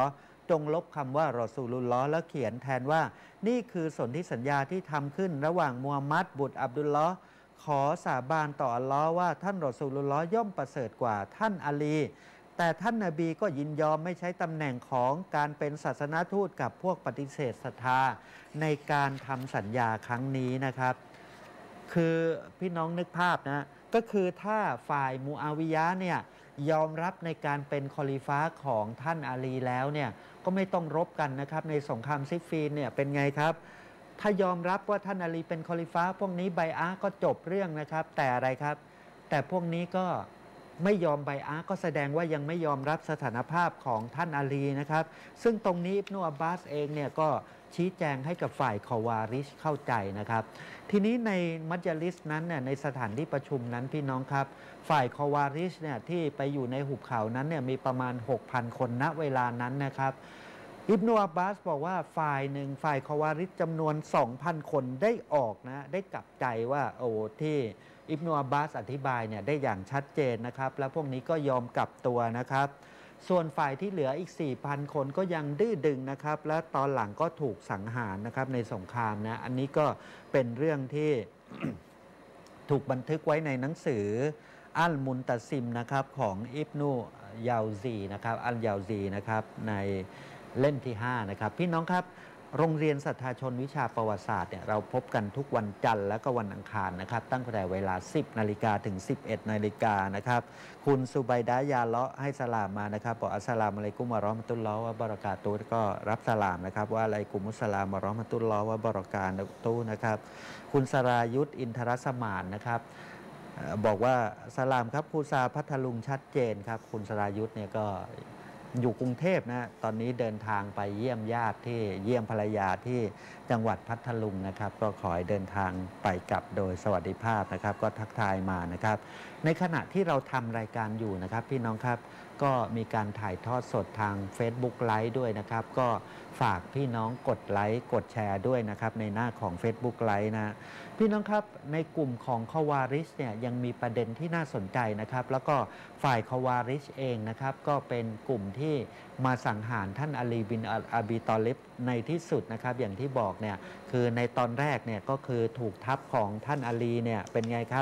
จงลบคำว่ารอซูลุลลอฮ์แล้วเขียนแทนว่านี่คือสนธิสัญญาที่ทำขึ้นระหว่างมูฮัมหมัดบุตรอับดุลลอฮ์ขอสาบานต่ออัลลอฮ์ว่าท่านรอซูลุลลอฮ์ย่อมประเสริฐกว่าท่านอาลีแต่ท่านนบีก็ยินยอมไม่ใช้ตำแหน่งของการเป็นศาสนทูตกับพวกปฏิเสธศรัทธาในการทำสัญญาครั้งนี้นะครับคือพี่น้องนึกภาพนะก็คือถ้าฝ่ายมูอาวิยะห์เนี่ยยอมรับในการเป็นคอลิฟะห์ของท่านอาลีแล้วเนี่ยก็ไม่ต้องรบกันนะครับในสงครามซิฟฟีนเนี่ยเป็นไงครับถ้ายอมรับว่าท่านอาลีเป็นคอลิฟะห์พวกนี้ไบอะห์ก็จบเรื่องนะครับแต่อะไรครับแต่พวกนี้ก็ไม่ยอมไบอะห์ก็แสดงว่ายังไม่ยอมรับสถานภาพของท่านอาลีนะครับซึ่งตรงนี้อิบนุอับบาสเองเนี่ยก็ชี้แจงให้กับฝ่ายคอวาริชเข้าใจนะครับทีนี้ในมัจลิสนั้นเนี่ยในสถานที่ประชุมนั้นพี่น้องครับฝ่ายคอวาริชเนี่ยที่ไปอยู่ในหุบเขานั้นเนี่ยมีประมาณ 6,000 คนณเวลานั้นนะครับอิบนุอับบาสบอกว่าฝ่ายหนึ่งฝ่ายคอวาริชจำนวน 2,000 คนได้ออกนะได้กลับใจว่าโอ้ที่อิบนุอับบาสอธิบายเนี่ยได้อย่างชัดเจนนะครับแล้วพวกนี้ก็ยอมกลับตัวนะครับส่วนฝ่ายที่เหลืออีก 4,000 คนก็ยังดื้อดึงนะครับและตอนหลังก็ถูกสังหารนะครับในสงครามนะอันนี้ก็เป็นเรื่องที่ ถูกบันทึกไว้ในหนังสืออัลมุนตะซิมนะครับของอิบนุยาซีนะครับอัลยาซีนะครับในเล่มที่5นะครับพี่น้องครับโรงเรียนศรัทธาชนวิชาประวัติศาสตร์เนี่ยเราพบกันทุกวันจันทร์และก็วันอังคารนะครับตั้งแต่เวลา 10 นาฬิกาถึง 11 นาฬิกานะครับคุณสุบัยดะยาเลาะให้สลามมานะครับบอกอัสสลามุอะลัยกุมวะเราะห์มะตุลลอฮ์วะบะเราะกาตุฮ์ก็รับสลามนะครับว่าอะลัยกุมุสสลามวะเราะห์มะตุลลอฮ์วะบะเราะกาตุฮ์นะครับคุณสรายุทธอินทรสมานนะครับบอกว่าสลามครับครูซาพัทลุงชัดเจนครับคุณสรายุทธเนี่ยก็อยู่กรุงเทพนะตอนนี้เดินทางไปเยี่ยมญาติที่เยี่ยมภรรยาที่จังหวัดพัทลุงนะครับก็ขอให้เดินทางไปกลับโดยสวัสดิภาพนะครับก็ทักทายมานะครับในขณะที่เราทำรายการอยู่นะครับพี่น้องครับก็มีการถ่ายทอดสดทาง Facebook ไลฟ์ด้วยนะครับก็ฝากพี่น้องกดไลค์กดแชร์ด้วยนะครับในหน้าของ Facebook ไลฟ์นะพี่น้องครับในกลุ่มของคอวาริชเนี่ยยังมีประเด็นที่น่าสนใจนะครับแล้วก็ฝ่ายคอวาริชเองนะครับก็เป็นกลุ่มที่มาสังหารท่านอาลีบินอาบีตอลิบในที่สุดนะครับอย่างที่บอกเนี่ยคือในตอนแรกเนี่ยก็คือถูกทัพของท่านอาลีเนี่ยเป็นไงครับ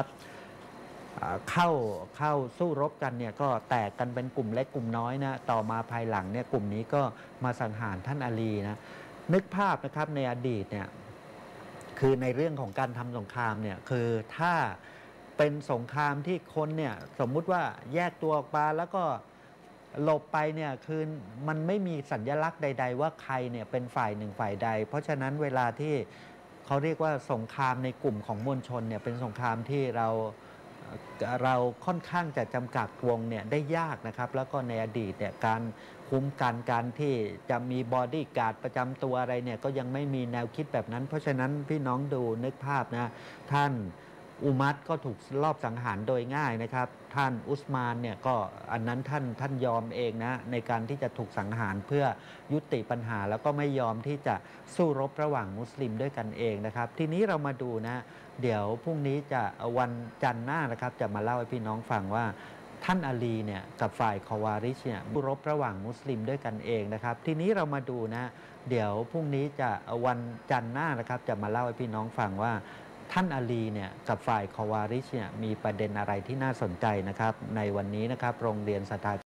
เข้าสู้รบกันเนี่ยก็แตกกันเป็นกลุ่มเล็กกลุ่มน้อยนะต่อมาภายหลังเนี่ยกลุ่มนี้ก็มาสังหารท่านอาลีนะนึกภาพนะครับในอดีตเนี่ยคือในเรื่องของการทำสงครามเนี่ยคือถ้าเป็นสงครามที่คนเนี่ยสมมุติว่าแยกตัวออกมาแล้วก็หลบไปเนี่ยคือมันไม่มีสัญลักษณ์ใดๆว่าใครเนี่ยเป็นฝ่ายหนึ่งฝ่ายใดเพราะฉะนั้นเวลาที่เขาเรียกว่าสงครามในกลุ่มของมวลชนเนี่ยเป็นสงครามที่เราค่อนข้างจะจำกัดวงเนี่ยได้ยากนะครับแล้วก็ในอดีตเนี่ยการคุ้มกันการที่จะมีบอดี้การ์ดประจำตัวอะไรเนี่ยก็ยังไม่มีแนวคิดแบบนั้นเพราะฉะนั้นพี่น้องดูนึกภาพนะท่านอุมัรก็ถูกลอบสังหารโดยง่ายนะครับท่านอุสมานเนี่ยก็อันนั้นท่านยอมเองนะในการที่จะถูกสังหารเพื่อยุติปัญหาแล้วก็ไม่ยอมที่จะสู้รบระหว่างมุสลิมด้วยกันเองนะครับทีนี้เรามาดูนะเดี๋ยวพรุ่งนี้จะวันจันทร์หน้านะครับจะมาเล่าให้พี่น้องฟังว่าท่านอาลีเนี่ยกับฝ่ายคอวาริชเนี่ยรบระหว่างมุสลิมด้วยกันเองนะครับทีนี้เรามาดูนะเดี๋ยวพรุ่งนี้จะวันจันทร์หน้านะครับจะมาเล่าให้พี่น้องฟังว่าท่านอาลีเนี่ยกับฝ่ายคอวาริชเนี่ยมีประเด็นอะไรที่น่าสนใจนะครับในวันนี้นะครับโรงเรียนศรัทธา